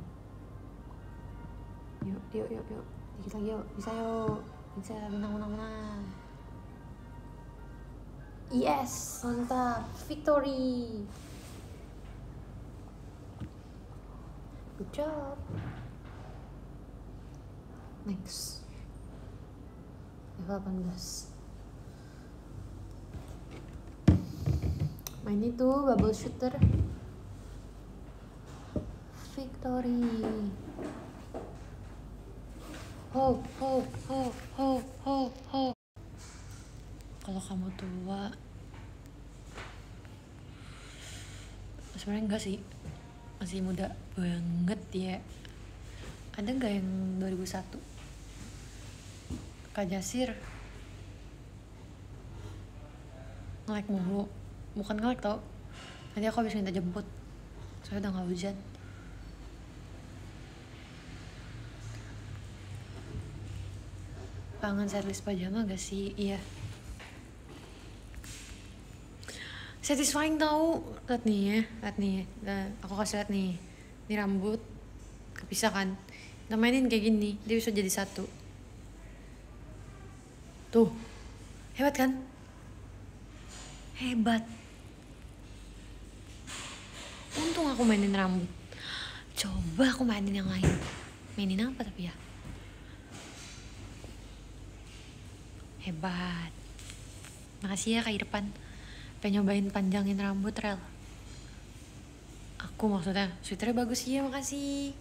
Yuk, yuk, yuk, yuk. Dikit lagi yuk. Bisa yuk. Bisa, menang, menang, menang. Yes, mantap. Victory. Good job. Next. Level delapan belas. Main itu bubble shooter. Victory. Ho ho ho ho ho ho. Kalau kamu tua, sebenarnya enggak sih, masih muda banget ya. Ada nggak yang dua ribu satu? Kak Jasir nge-lag mulu. Bukan nge-lag tau, nanti aku habis minta jemput soalnya udah gak hujan. Kangen setlist pajama gak sih? Iya, satisfying tau. Lihat nih ya, lihat nih ya. Nah, aku kasih lihat nih, ini rambut kepisah kan, kita mainin kayak gini dia bisa jadi satu. Tuh, hebat kan? Hebat. untung aku mainin rambut. Coba aku mainin yang lain. Mainin apa tapi ya? Hebat. Makasih ya Kak Irfan. Pengen nyobain panjangin rambut, Rel. Aku maksudnya, sweaternya bagus ya, makasih.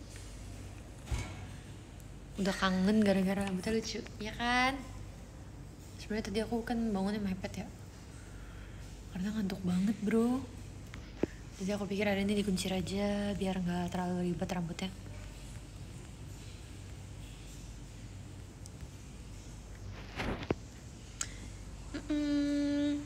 Udah kangen gara-gara rambutnya lucu, ya kan? Sebenarnya tadi aku kan bangunnya mepet ya. Karena ngantuk banget bro. Jadi aku pikir hari ini dikuncir aja biar gak terlalu ribet rambutnya. Mm-mm.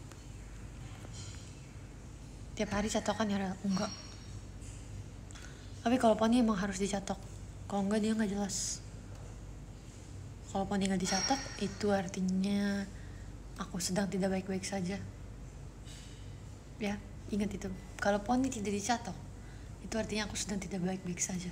Tiap hari catokan ya Rel? Enggak. Tapi kalau poni emang harus dicatok. Kalau enggak dia gak jelas. Kalau poni gak dicatok itu artinya aku sedang tidak baik-baik saja. Ya, ingat itu. Kalau poni tidak dicatok itu artinya aku sedang tidak baik-baik saja.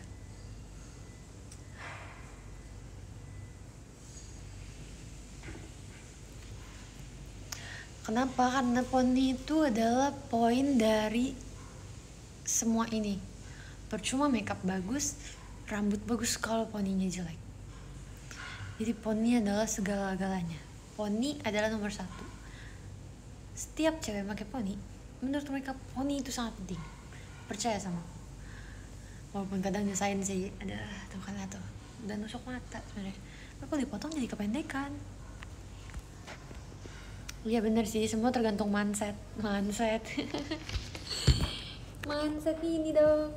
Kenapa? Karena poni itu adalah poin dari semua ini. Percuma makeup bagus, rambut bagus kalau poninya jelek. Jadi poni adalah segala-galanya. Poni adalah nomor satu. Setiap cewek pakai poni, menurut mereka poni itu sangat penting. Percaya sama aku. Walaupun kadang nyesain sih, ada tuh kan tuh, dan nusuk mata sebenarnya. Tapi kalau dipotong jadi kependekan. Iya bener sih, semua tergantung mindset. Mindset. Mindset ini dong.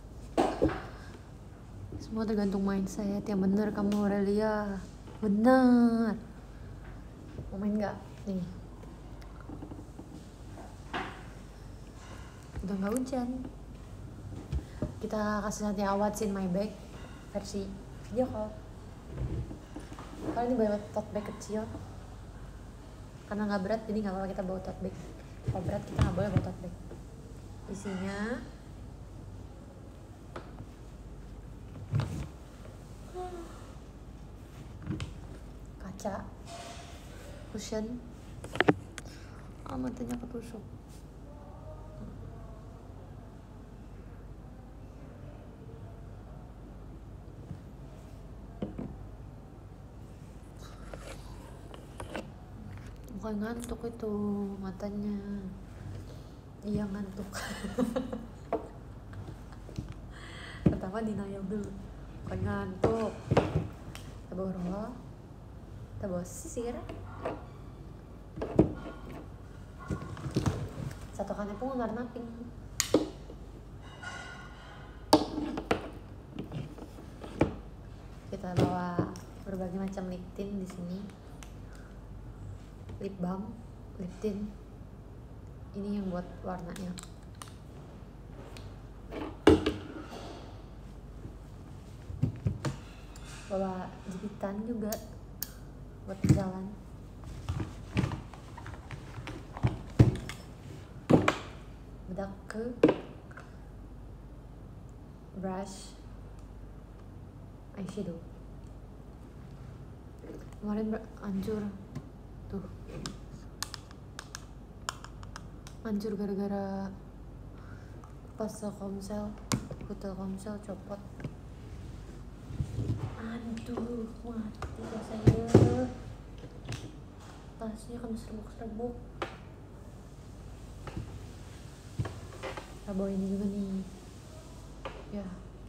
Semua tergantung mindset. Yang bener kamu Aurelia. Bener. Mau main gak? Nih. Udah gak hujan. Kita kasih nanti What's in my bag versi video call. Kalau ini bawa tote bag kecil. Karena nggak berat jadi nggak apa-apa kita bawa tote bag. Kalau berat kita nggak boleh bawa tote bag. Isinya kaca, cushion, ah matanya ketusuk. Bukan ngantuk itu matanya. Iya ngantuk. Pertama denial dulu. Bukan ngantuk. Kita bawa roll. Kita bawa sisir. Catokannya pun warna pink. Kita bawa berbagai macam lip tint di sini. Lip balm, lip tint. Ini yang buat warnanya. Bawa jepitan juga buat jalan. Bedak ke brush eyeshadow. Kemarin hancur tuh. Hancur gara-gara pas Telkomsel, hotel Telkomsel copot. Aduh, mati ya saya. Tasnya kan serbuk-serbuk. Kita bawa ini juga nih. Ya.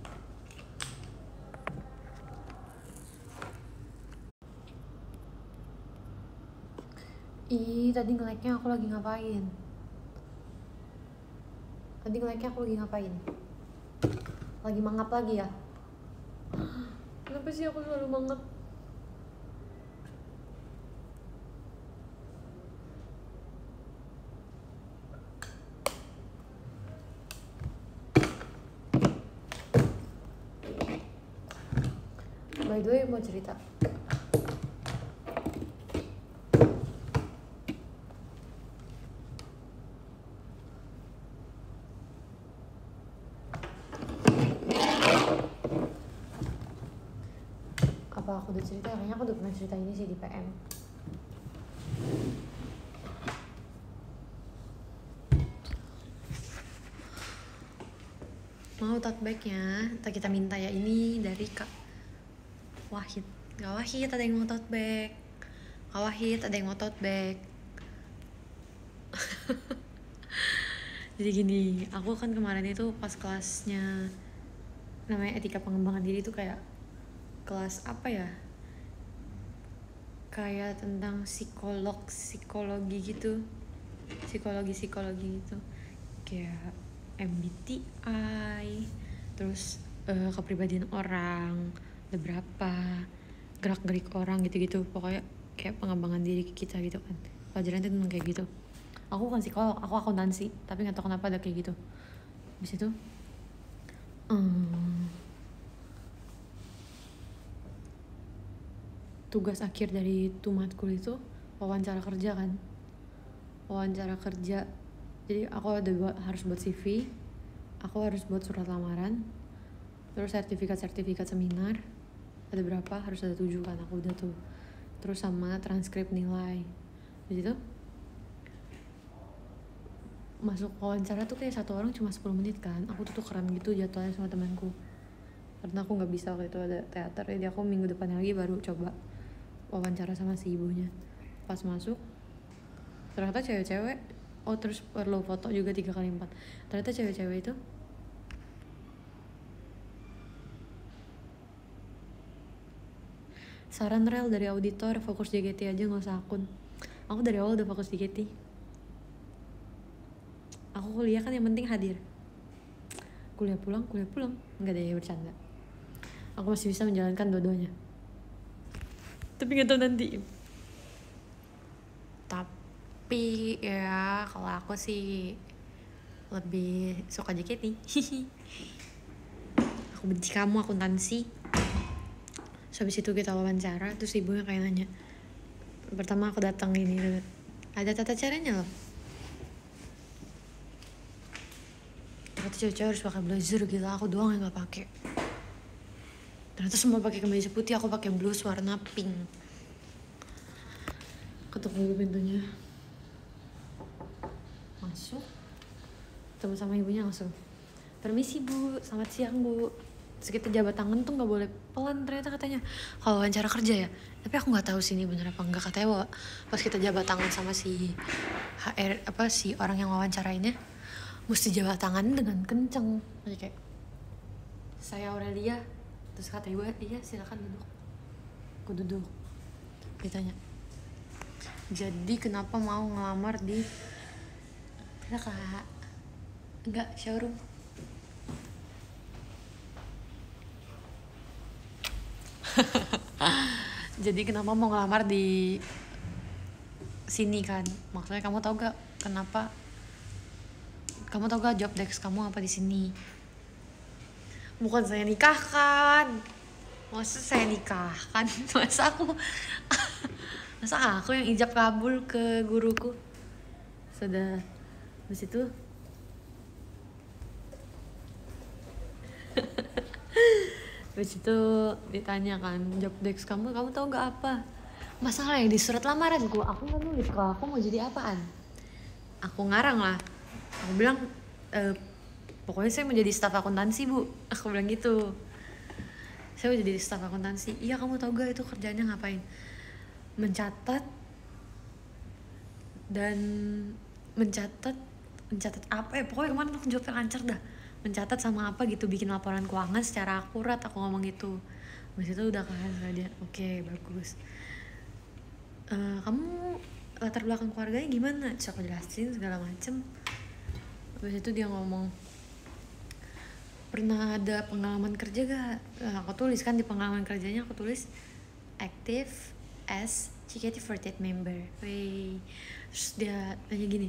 Ih, tadi nge-like-nya aku lagi ngapain? Tadi nge-like-nya aku lagi ngapain? Lagi mangap lagi ya? Kenapa sih aku selalu mangap? By the way, mau cerita. Apa aku udah cerita? Kayaknya aku udah pernah cerita ini sih di P M. tote bagnya kita minta ya, ini dari Kak Wahid. Kak Wahid ada yang mau tote bag. Kak Wahid ada yang mau tote bag. Jadi gini, aku kan kemarin itu pas kelasnya namanya etika pengembangan diri itu kayak kelas apa ya, kayak tentang psikolog psikologi gitu, psikologi psikologi gitu, kayak M B T I, terus uh, kepribadian orang, ada berapa, gerak-gerik orang gitu-gitu, pokoknya kayak pengembangan diri kita gitu kan. Pelajaran itu tentang kayak gitu. Aku bukan psikolog, aku akuntansi, tapi nggak tahu kenapa ada kayak gitu. Habis itu hmm, tugas akhir dari tuh matkul itu wawancara kerja kan, wawancara kerja. Jadi aku ada buat, harus buat C V, aku harus buat surat lamaran, terus sertifikat-sertifikat seminar, ada berapa, harus ada tujuh kan, aku udah tuh. Terus sama transkrip nilai. Di situ masuk wawancara tuh kayak satu orang cuma sepuluh menit kan. Aku tuh tukeran gitu jadwalnya sama temanku, karena aku nggak bisa waktu itu ada teater. Jadi aku minggu depannya lagi baru coba wawancara sama si ibunya. Pas masuk ternyata cewek-cewek. Oh terus perlu foto juga tiga kali empat. Ternyata cewek-cewek itu saran rel dari auditor, fokus J K T aja nggak usah akun. Aku dari awal udah fokus J K T. Aku kuliah kan yang penting hadir. Kuliah pulang, kuliah pulang. Enggak deh, bercanda. Aku masih bisa menjalankan dua-duanya. Tapi gak tahu nanti. Tapi ya kalau aku sih lebih suka J K T. Aku benci kamu akuntansi. So, habis itu kita wawancara, terus ibunya kayak nanya. Pertama aku datang ini, ada tata caranya loh. Ternyata cewek-cewek harus pakai blazer, gila aku doang yang nggak pakai. Ternyata semua pakai kemeja putih, aku pakai blus warna pink. Ketuk dulu pintunya, masuk, ketemu sama ibunya langsung, permisi bu, selamat siang bu. Terus kita jabat tangan tuh nggak boleh pelan ternyata katanya kalau wawancara kerja ya. Tapi aku nggak tahu sih ini bener apa enggak, katanya bahwa pas kita jabat tangan sama si H R apa si orang yang wawancarainnya mesti jabat tangan dengan kenceng. Jadi kayak saya Aurelia, terus kata ibu iya silakan duduk. Aku duduk, ditanya jadi kenapa mau ngelamar di mana kak? Enggak, showroom. Jadi kenapa mau ngelamar di sini kan? Maksudnya kamu tahu gak kenapa? Kamu tahu gak job desk kamu apa di sini? Bukan saya nikahkan. Masa saya nikahkan? Masa aku Masa aku yang ijab kabul ke guruku? Sudah. Habis itu Habis itu ditanya kan job desk kamu, kamu tahu gak apa? Masalah yang di surat lamaranku, aku gak nulis kalau aku mau jadi apaan. Aku ngarang lah. Aku bilang e, pokoknya saya mau jadi staf akuntansi bu. Aku bilang gitu. Saya mau jadi staf akuntansi. Iya kamu tahu gak itu kerjanya ngapain? Mencatat dan mencatat mencatat apa ya? Pokoknya kemarin aku jawabnya lancar dah. Mencatat sama apa gitu, bikin laporan keuangan secara akurat, aku ngomong gitu. Habis itu udah kan dia, oke okay, bagus. Uh, kamu latar belakang keluarganya gimana? Terus aku jelasin segala macem. Habis itu dia ngomong, pernah ada pengalaman kerja gak? Uh, aku tulis kan di pengalaman kerjanya aku tulis active as J K T empat delapan member. Wey. Terus dia nanya gini,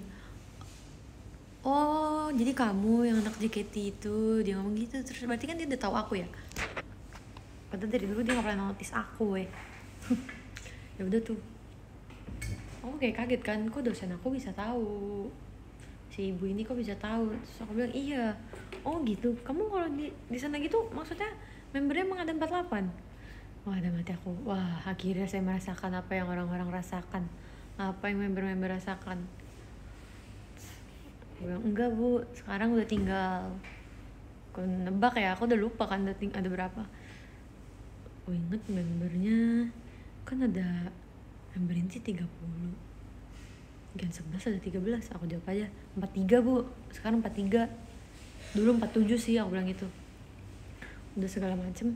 oh jadi kamu yang anak J K T itu, dia ngomong gitu. Terus berarti kan dia udah tahu aku ya, padahal dari dulu dia nggak pernah notice aku weh. Ya udah tuh aku kayak kaget kan, kok dosen aku bisa tahu, si ibu ini kok bisa tahu. Terus aku bilang iya, oh gitu, kamu kalau di di sana gitu maksudnya membernya emang ada empat puluh delapan? Wah ada mati aku, wah akhirnya saya merasakan apa yang orang-orang rasakan, apa yang member-member rasakan. Gue bilang enggak bu, sekarang udah tinggal aku nebak ya, aku udah lupa kan ada, ada berapa. Aku inget membernya kan ada member inti tiga puluh, Gen sebelas ada tiga belas, aku jawab aja empat puluh tiga bu, sekarang empat puluh tiga, dulu empat puluh tujuh sih aku bilang gitu. Udah segala macem.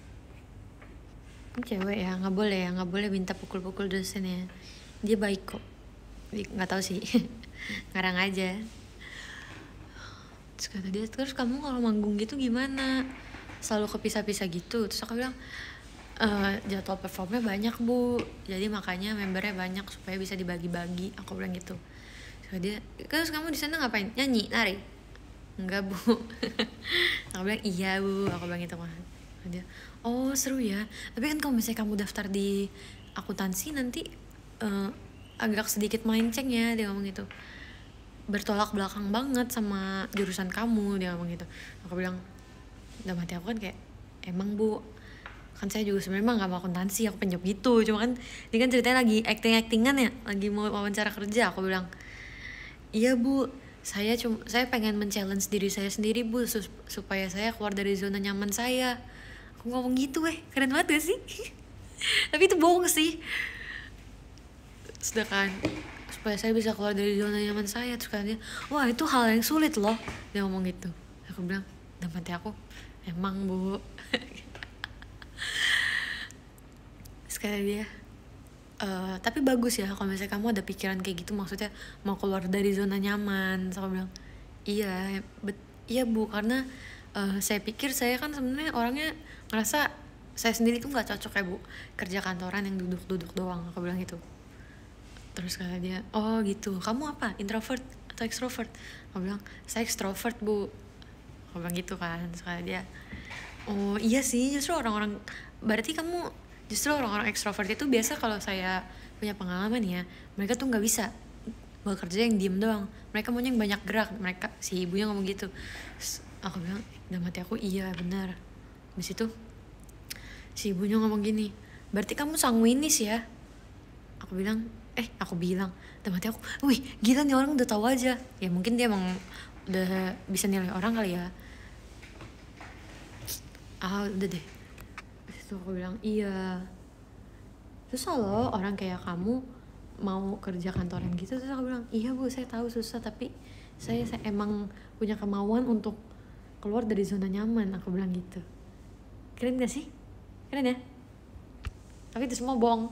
Ini cewek ya, nggak boleh ya, nggak boleh minta pukul-pukul dosen ya, dia baik kok, nggak tahu sih. Ngarang aja. Terus kata dia, terus kamu kalau manggung gitu gimana, selalu kepisah-pisah gitu? Terus aku bilang, e, jadwal performnya banyak bu, jadi makanya membernya banyak supaya bisa dibagi-bagi, aku bilang gitu. Terus dia, terus kamu di sana ngapain, nyanyi, nari? Enggak bu. Aku bilang iya bu, aku bilang gitu kan. Dia, oh seru ya, tapi kan kalau misalnya kamu daftar di akuntansi nanti uh, agak sedikit melenceng ya, dia ngomong gitu, bertolak belakang banget sama jurusan kamu, dia ngomong gitu. Aku bilang, dalam hati aku kan kayak, emang bu, kan saya juga sebenarnya nggak mau akuntansi, aku pengen job gitu, cuma kan ini kan ceritanya lagi acting-actingan ya, lagi mau wawancara kerja. Aku bilang, iya bu, saya cuma saya pengen men-challenge diri saya sendiri bu, supaya saya keluar dari zona nyaman saya. Aku ngomong gitu, eh keren banget gak sih? Tapi itu bohong sih. Sudah kan, supaya saya bisa keluar dari zona nyaman saya. Terus kan dia, wah itu hal yang sulit loh, dia ngomong gitu. Aku bilang, dalam hati aku, emang bu. Sekali dia, uh, tapi bagus ya kalau misalnya kamu ada pikiran kayak gitu, maksudnya mau keluar dari zona nyaman. So, aku bilang, iya, bet, iya bu, karena uh, saya pikir saya kan sebenarnya orangnya ngerasa saya sendiri tuh nggak cocok ya bu, kerja kantoran yang duduk-duduk doang. Aku bilang gitu. Terus kata dia, oh gitu, kamu apa, introvert atau extrovert? Aku bilang, saya extrovert bu. Aku bilang gitu kan. Terus kata dia, oh iya sih, justru orang-orang, berarti kamu justru orang-orang ekstrovert itu biasa, kalau saya punya pengalaman ya, mereka tuh nggak bisa bekerja yang diem doang, mereka maunya yang banyak gerak. Mereka, si ibunya ngomong gitu. Terus aku bilang, dalam hati aku, iya benar. Habis itu si ibunya ngomong gini, berarti kamu sanguinis ya? Aku bilang, eh aku bilang dalam hati aku, wih gila nih orang udah tahu aja. Ya mungkin dia emang udah bisa nilai orang kali ya. Ah udah deh. Terus aku bilang, iya susah loh orang kayak kamu mau kerja kantoran gitu. Terus aku bilang, iya bu saya tahu susah, tapi saya, saya emang punya kemauan untuk keluar dari zona nyaman. Aku bilang gitu. Keren gak sih? Keren ya? Tapi itu semua bohong.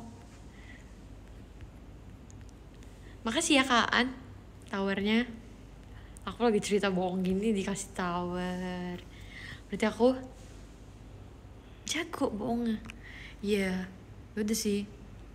Makasih ya Kak An, towernya. Aku lagi cerita bohong gini dikasih tower, berarti aku jago bohongnya. Iya, yeah, udah sih.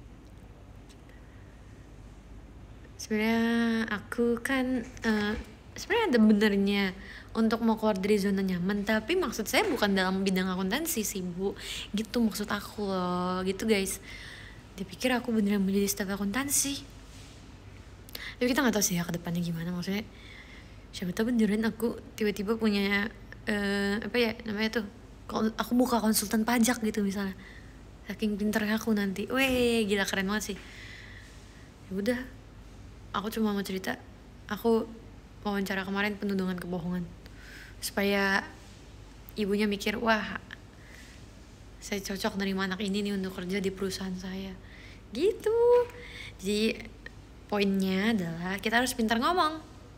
Sebenarnya aku kan uh, sebenarnya ada benernya untuk mau keluar dari zona nyaman, tapi maksud saya bukan dalam bidang akuntansi sih bu, gitu maksud aku loh, gitu guys. Dipikir aku beneran menjadi staf akuntansi, tapi kita nggak tahu sih ya ke depannya gimana. Maksudnya siapa tahu beneran aku tiba-tiba punya uh, apa ya namanya tuh, aku buka konsultan pajak gitu misalnya, saking pinternya aku nanti. Weh gila keren banget sih. Ya udah, aku cuma mau cerita, aku wawancara kemarin penuh dengan kebohongan supaya ibunya mikir, wah saya cocok nerima anak ini nih untuk kerja di perusahaan saya gitu. Jadi poinnya adalah kita harus pintar ngomong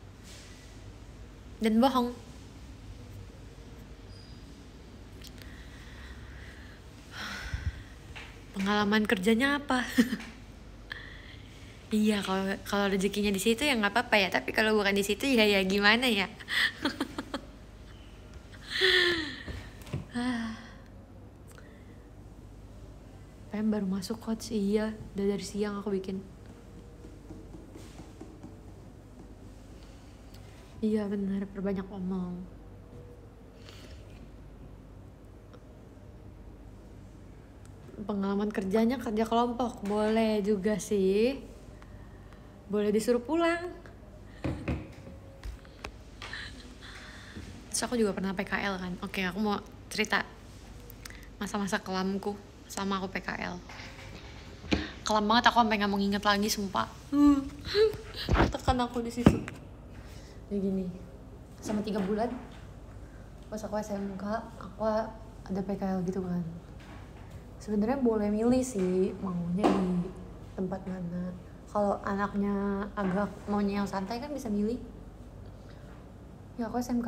dan bohong. Pengalaman kerjanya apa? Iya, kalau kalau rezekinya di situ ya nggak apa-apa ya, tapi kalau bukan di situ ya ya gimana ya. P M baru masuk coach. Iya, udah dari siang aku bikin. Iya benar, perbanyak omong. Pengalaman kerjanya kerja kelompok boleh juga sih, boleh disuruh pulang. Terus aku juga pernah P K L kan. Oke, aku mau cerita masa-masa kelamku sama aku P K L. Kelam banget, aku sampai nggak mau nginget lagi sumpah. Tekan aku di situ. Kayak gini, sama tiga bulan Pas aku S M K aku ada P K L gitu kan. Sebenarnya boleh milih sih maunya di tempat mana. Kalau anaknya agak maunya yang santai kan bisa milih. Ya aku S M K.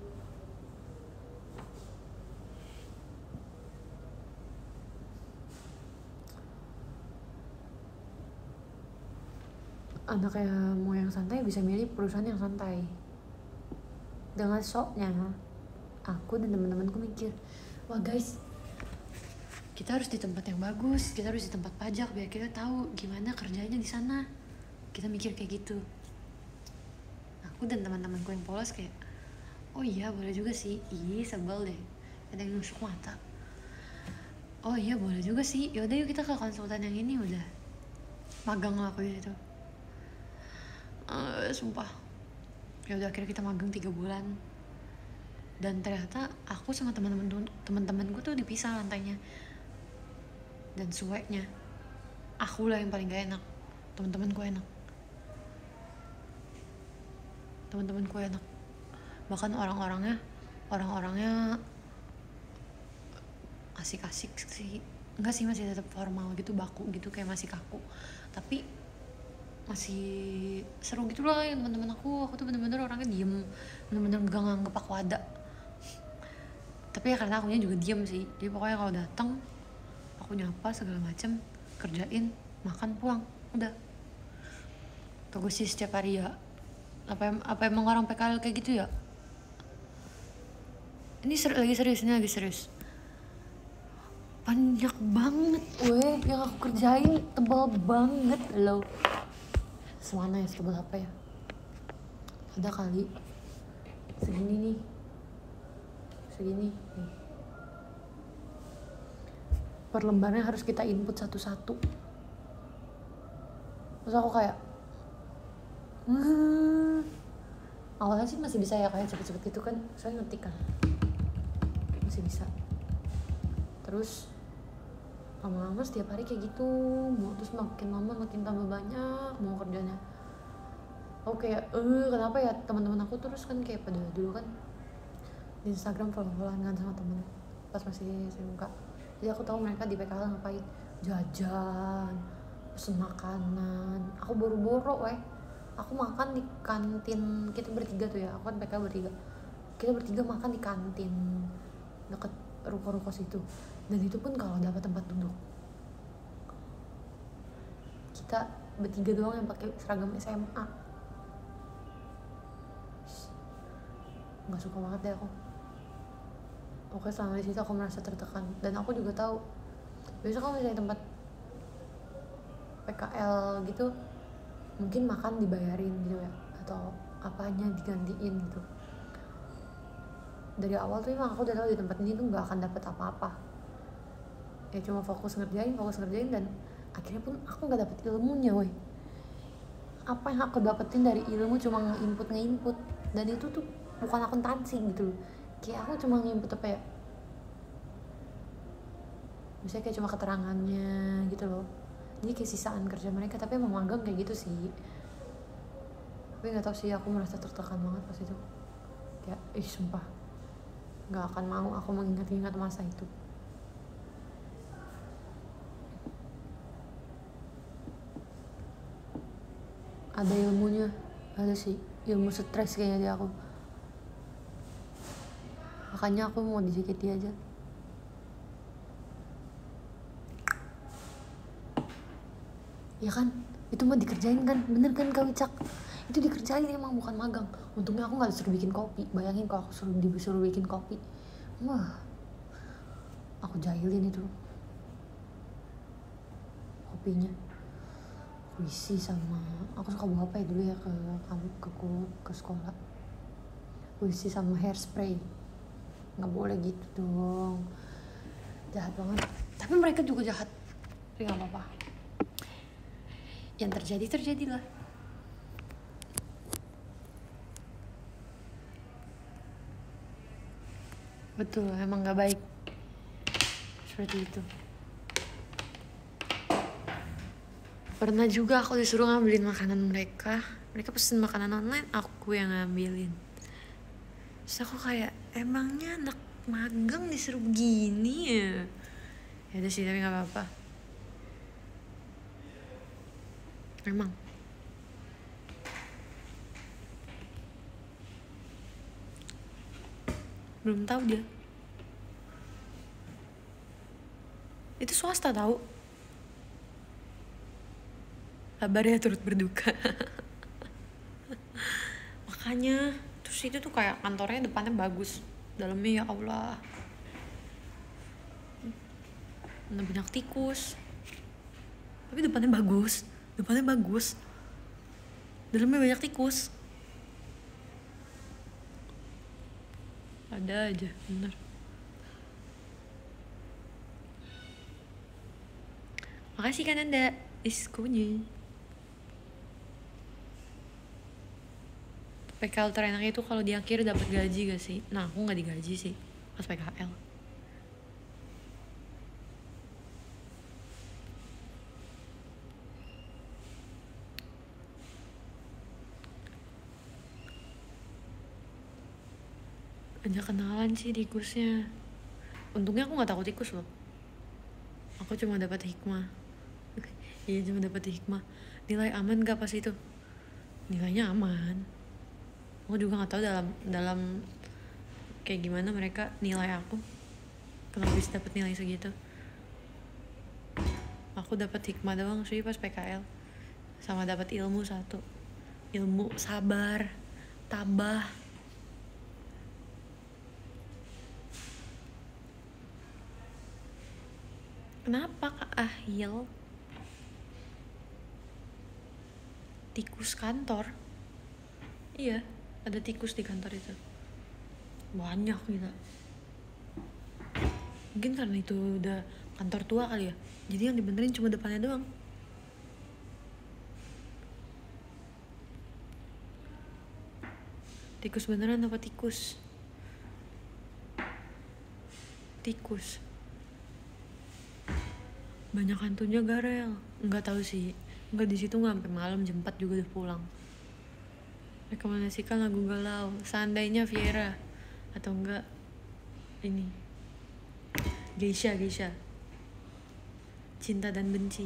Anaknya mau yang santai bisa milih perusahaan yang santai. Dengan soknya aku dan teman-temanku mikir, wah guys, kita harus di tempat yang bagus, kita harus di tempat pajak biar kita tahu gimana kerjanya di sana. Kita mikir kayak gitu. Aku dan teman-temanku yang polos kayak, oh iya boleh juga sih. Ih sebel deh, ada yang nusuk mata. Oh iya boleh juga sih. Yaudah yuk kita ke konsultan yang ini udah. Magang aku gitu. Uh, sumpah. Ya udah akhirnya kita magang tiga bulan. Dan ternyata aku sama teman-teman teman-temanku tuh dipisah lantainya. Dan sueknya aku lah yang paling gak enak. Teman-temanku enak. Teman-temanku enak. Bahkan orang-orangnya orang-orangnya asik-asik sih. Enggak sih, masih tetap formal gitu, baku gitu, kayak masih kaku. Tapi masih seru gitu lah ya teman-teman aku. Aku tuh bener-bener orangnya diem, bener-bener gak nganggep aku ada. Tapi ya karena akunya juga diem sih. Jadi pokoknya kalau datang aku nyapa segala macem, kerjain, makan, pulang, udah. Tugas sih setiap hari ya. Apa apa emang orang P K L kayak gitu ya? Ini ser- lagi serius, ini lagi serius. Banyak banget weh yang aku kerjain, tebal banget loh. Semana ya, setebal apa ya? Ada kali segini nih, segini nih. Per lembarnya harus kita input satu-satu. Terus aku kayak hmm, awalnya sih masih bisa ya kayak cepet-cepet gitu kan, saya ngetik kan masih bisa. Terus lama-lama setiap hari kayak gitu, mau terus makin lama makin tambah banyak mau kerjanya. Aku kayak eh kenapa ya teman-teman aku terus kan kayak pada dulu kan di Instagram follow-followan kan sama temen pas masih S M K. Jadi aku tahu mereka di P K L ngapain, jajan, pesen makanan. Aku boro-boro weh. Aku makan di kantin, kita bertiga tuh ya, aku kan P K L bertiga. Kita bertiga makan di kantin deket ruko-ruko situ. Dan itu pun kalau dapat tempat duduk. Kita bertiga doang yang pakai seragam S M A. Nggak suka banget deh aku. Oke, selama di situ aku merasa tertekan. Dan aku juga tahu biasanya kalau misalnya tempat P K L gitu mungkin makan dibayarin gitu ya, atau apanya digantiin gitu. Dari awal tuh emang aku udah tahu di tempat ini tuh nggak akan dapet apa-apa. Ya cuma fokus ngerjain, fokus ngerjain dan akhirnya pun aku nggak dapet ilmunya, woi. Apa yang aku dapetin dari ilmu cuma nge-input nge-input dan itu tuh bukan akuntansi gitu. Kayak aku cuma nge-input apa ya? Misalnya kayak cuma keterangannya gitu loh. Jadi kayak sisaan kerja mereka, tapi emang magang kayak gitu sih. Tapi nggak tahu sih, aku merasa tertekan banget pas itu. Kayak, ih sumpah, nggak akan mau aku mengingat-ingat masa itu. Ada ilmunya, ada sih ilmu stres kayaknya di aku. Makanya aku mau disikiti aja. Ya kan, itu mah dikerjain kan, bener kan Kak Wicak? Itu dikerjain emang, bukan magang. Untungnya aku nggak disuruh bikin kopi. Bayangin kalau aku suruh disuruh bikin kopi, wah, aku jahilin itu kopinya. Puisi sama, aku suka bawa apa ya dulu ya ke kamu ke ke sekolah. Puisi sama hairspray. Nggak boleh gitu dong, jahat banget. Tapi mereka juga jahat, tapi nggak apa-apa. Yang terjadi terjadilah. Betul, emang nggak baik seperti itu. Pernah juga aku disuruh ngambilin makanan mereka. Mereka pesen makanan online, aku yang ngambilin. Terus aku kayak, emangnya anak magang disuruh begini ya? Ya udah sih, tapi gak apa-apa. Emang belum tahu dia. Itu swasta tahu. Sabar ya turut berduka. Makanya terus itu tuh kayak kantornya depannya bagus, dalamnya ya Allah ada banyak tikus, tapi depannya bagus, depannya bagus, dalamnya banyak tikus. Ada aja, bener. Makasih kan Anda, iskunya. P K L terenak itu kalau di akhir dapat gaji gak sih? Nah, aku nggak digaji sih pas P K L. Ada kenalan sih tikusnya. Untungnya aku nggak takut tikus loh. Aku cuma dapat hikmah. Iya, cuma dapat hikmah. Nilai aman gak pas itu? Nilainya aman. Aku juga nggak tahu dalam dalam kayak gimana mereka nilai aku, kenapa bisa dapat nilai segitu. Aku dapat hikmah doang sih pas P K L, sama dapat ilmu satu, ilmu sabar, tabah. Kenapa Kak Ahil? Tikus kantor? Iya, ada tikus di kantor itu. Banyak gitu. Mungkin karena itu udah kantor tua kali ya, jadi yang dibenerin cuma depannya doang. Tikus beneran apa tikus? Tikus. Banyak hantunya Garel. Nggak tahu sih. Nggak, di situ nggak sampai malam, jam empat juga udah pulang. Rekomendasikan lagu galau. Seandainya Viera atau enggak ini Geisha, Geisha. Cinta dan Benci.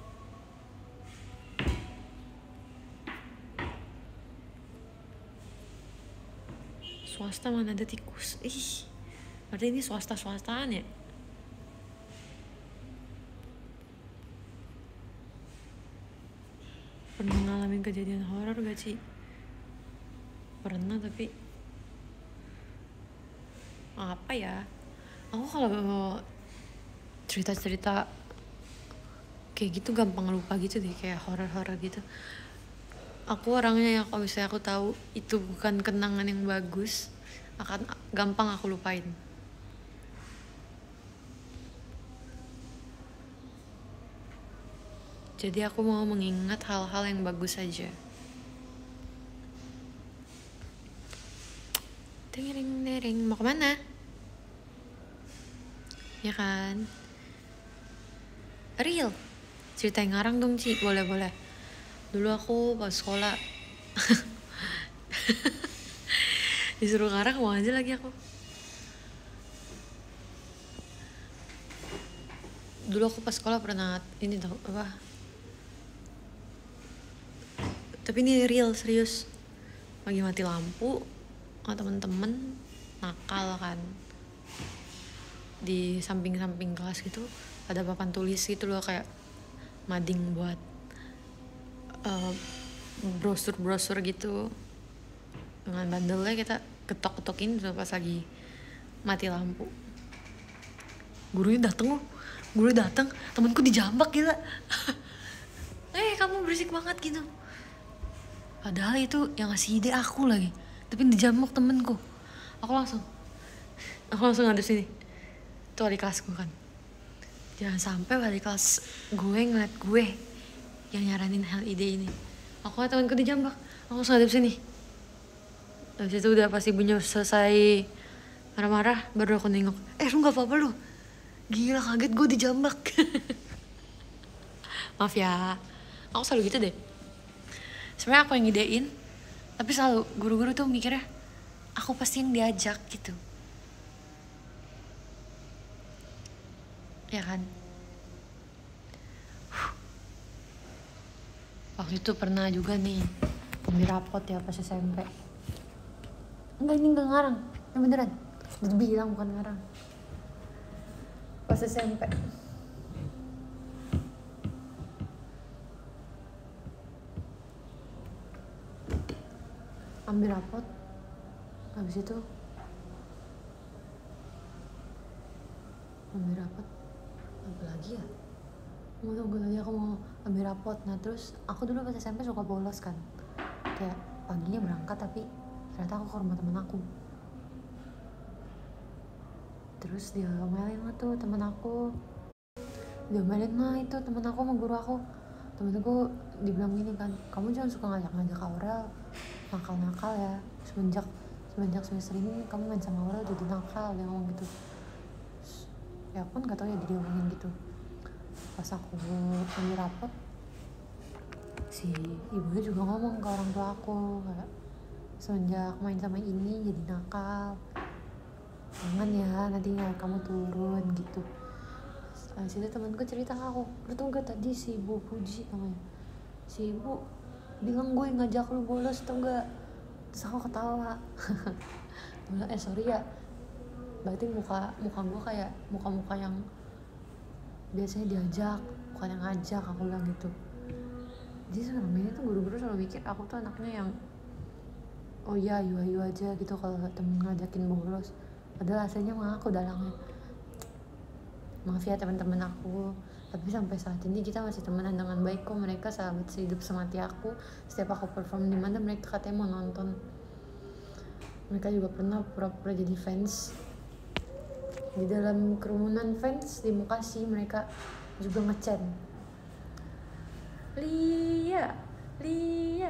Swasta mana ada tikus? Ih, berarti ini swasta-swastaan ya? Pernah ngalamin kejadian horor gak sih? Pernah, tapi apa ya? Aku kalau cerita-cerita kayak gitu gampang lupa gitu deh, kayak horor-horor gitu. Aku orangnya yang kalau misalnya aku tahu itu bukan kenangan yang bagus, akan gampang aku lupain. Jadi aku mau mengingat hal-hal yang bagus saja. Ding-ding-ding, mau kemana? Ya kan? Real. Ceritain ngarang dong Ci, boleh-boleh. Dulu aku pas sekolah disuruh ngarang, mau aja lagi aku. Dulu aku pas sekolah pernah ini tau apa, tapi ini real, serius. Lagi mati lampu sama temen-temen nakal kan, di samping-samping kelas gitu ada papan tulis gitu loh, kayak mading buat uh, brosur-brosur gitu. Dengan bandelnya kita ketok-ketokin tuh pas lagi mati lampu. Gurunya dateng loh, guru datang, temanku dijambak gila. Eh kamu berisik banget gitu. Padahal itu yang ngasih ide aku lagi, tapi dijambak temenku. Aku langsung, aku langsung ngadep sini. Itu wali kelasku kan. Jangan sampai wali kelas gue ngeliat gue yang nyaranin hal ide ini. Aku liat temanku dijambak, aku langsung ngadep sini. Habis itu udah pasti bunyi selesai marah-marah, baru aku nengok. Eh lu gak apa-apa lu? Gila, kaget gue dijambak. Maaf ya, aku selalu gitu deh. Sebenarnya aku yang ngidein, tapi selalu guru-guru tuh mikirnya, aku pasti yang diajak gitu. Ya kan? Waktu itu pernah juga nih ambil rapot ya pas S M P. Enggak, ini enggak ngarang, yang beneran. Jadi bilang bukan ngarang. Pas S M P ambil rapot, habis itu ambil rapot apa lagi ya, mau tunggu lagi aku mau ambil rapot. Nah terus aku dulu pas S M P suka bolos kan, kayak paginya berangkat tapi ternyata aku ke rumah temen aku. Terus dia omelin lah tuh temen aku, dia omelin lah itu temen aku sama guru aku. Temen aku dibilang gini kan, kamu jangan suka ngajak-ngajak Aurel nakal-nakal ya, semenjak semenjak semester ini kamu main sama Aurel jadi nakal, dia ngomong gitu. Terus, ya aku kan gak tau ya dia ngomongin gitu. Pas aku ambil rapot, si ibunya juga ngomong ke orang tua aku kayak semenjak main sama ini jadi nakal, jangan ya nanti ya kamu turun gitu. Nah situ temanku cerita ke aku, lu tau gak tadi si ibu Puji namanya, si ibu bilang gue ngajak lu bolos tau gak. Terus aku ketawa. Eh sorry ya, berarti muka muka gue kayak muka-muka yang biasanya diajak, bukan yang ngajak, aku bilang gitu. Jadi selama ini tuh guru-guru selalu mikir aku tuh anaknya yang oh iya ayu-ayu aja gitu kalau temen ngajakin bolos, padahal aslinya mah aku dalangnya. Maaf ya teman-teman aku, tapi sampai saat ini kita masih temenan dengan baik kok. Mereka sahabat sehidup semati aku. Setiap aku perform di mana mereka katanya mau nonton. Mereka juga pernah pura-pura jadi fans di dalam kerumunan fans di Bekasi. Mereka juga ngechat, Lia, Lia.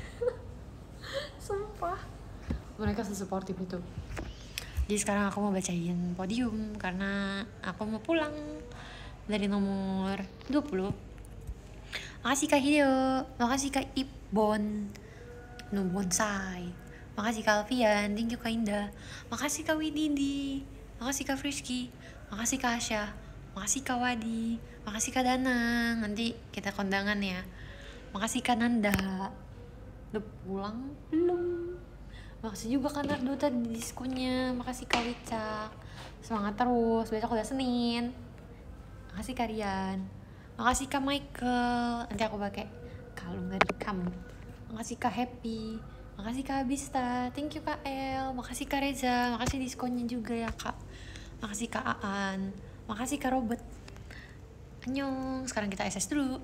Sumpah mereka sesuportif itu. Jadi sekarang aku mau bacain podium karena aku mau pulang dari nomor dua puluh. Makasih Kak Hideo, makasih Kak Ibon, no bonsai, makasih Kak Alfian, thank you Kak Indah, makasih Kak Wididi, makasih Kak Frisky, makasih Kak Asya, makasih Kak Wadi, makasih Kak Danang, nanti kita kondangan ya. Makasih Kak Nanda, udah pulang belum? Makasih juga Kak Nardo tadi diskonnya. Makasih Kak Wicak, semangat terus, besok udah Senin. Makasih Kak Rian, makasih Kak Michael, nanti aku pakai kalung dari kamu. Makasih Kak Happy, makasih Kak Abista, thank you Kak El, makasih Kak Reza, makasih diskonnya juga ya Kak. Makasih Kak Aan, makasih Kak Robert. Annyeong, sekarang kita S S dulu.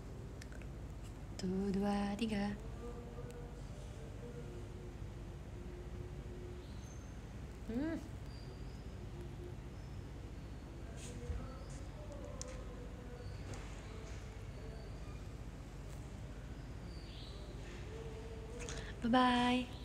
Tuh, dua, tiga. Hmm. Bye-bye.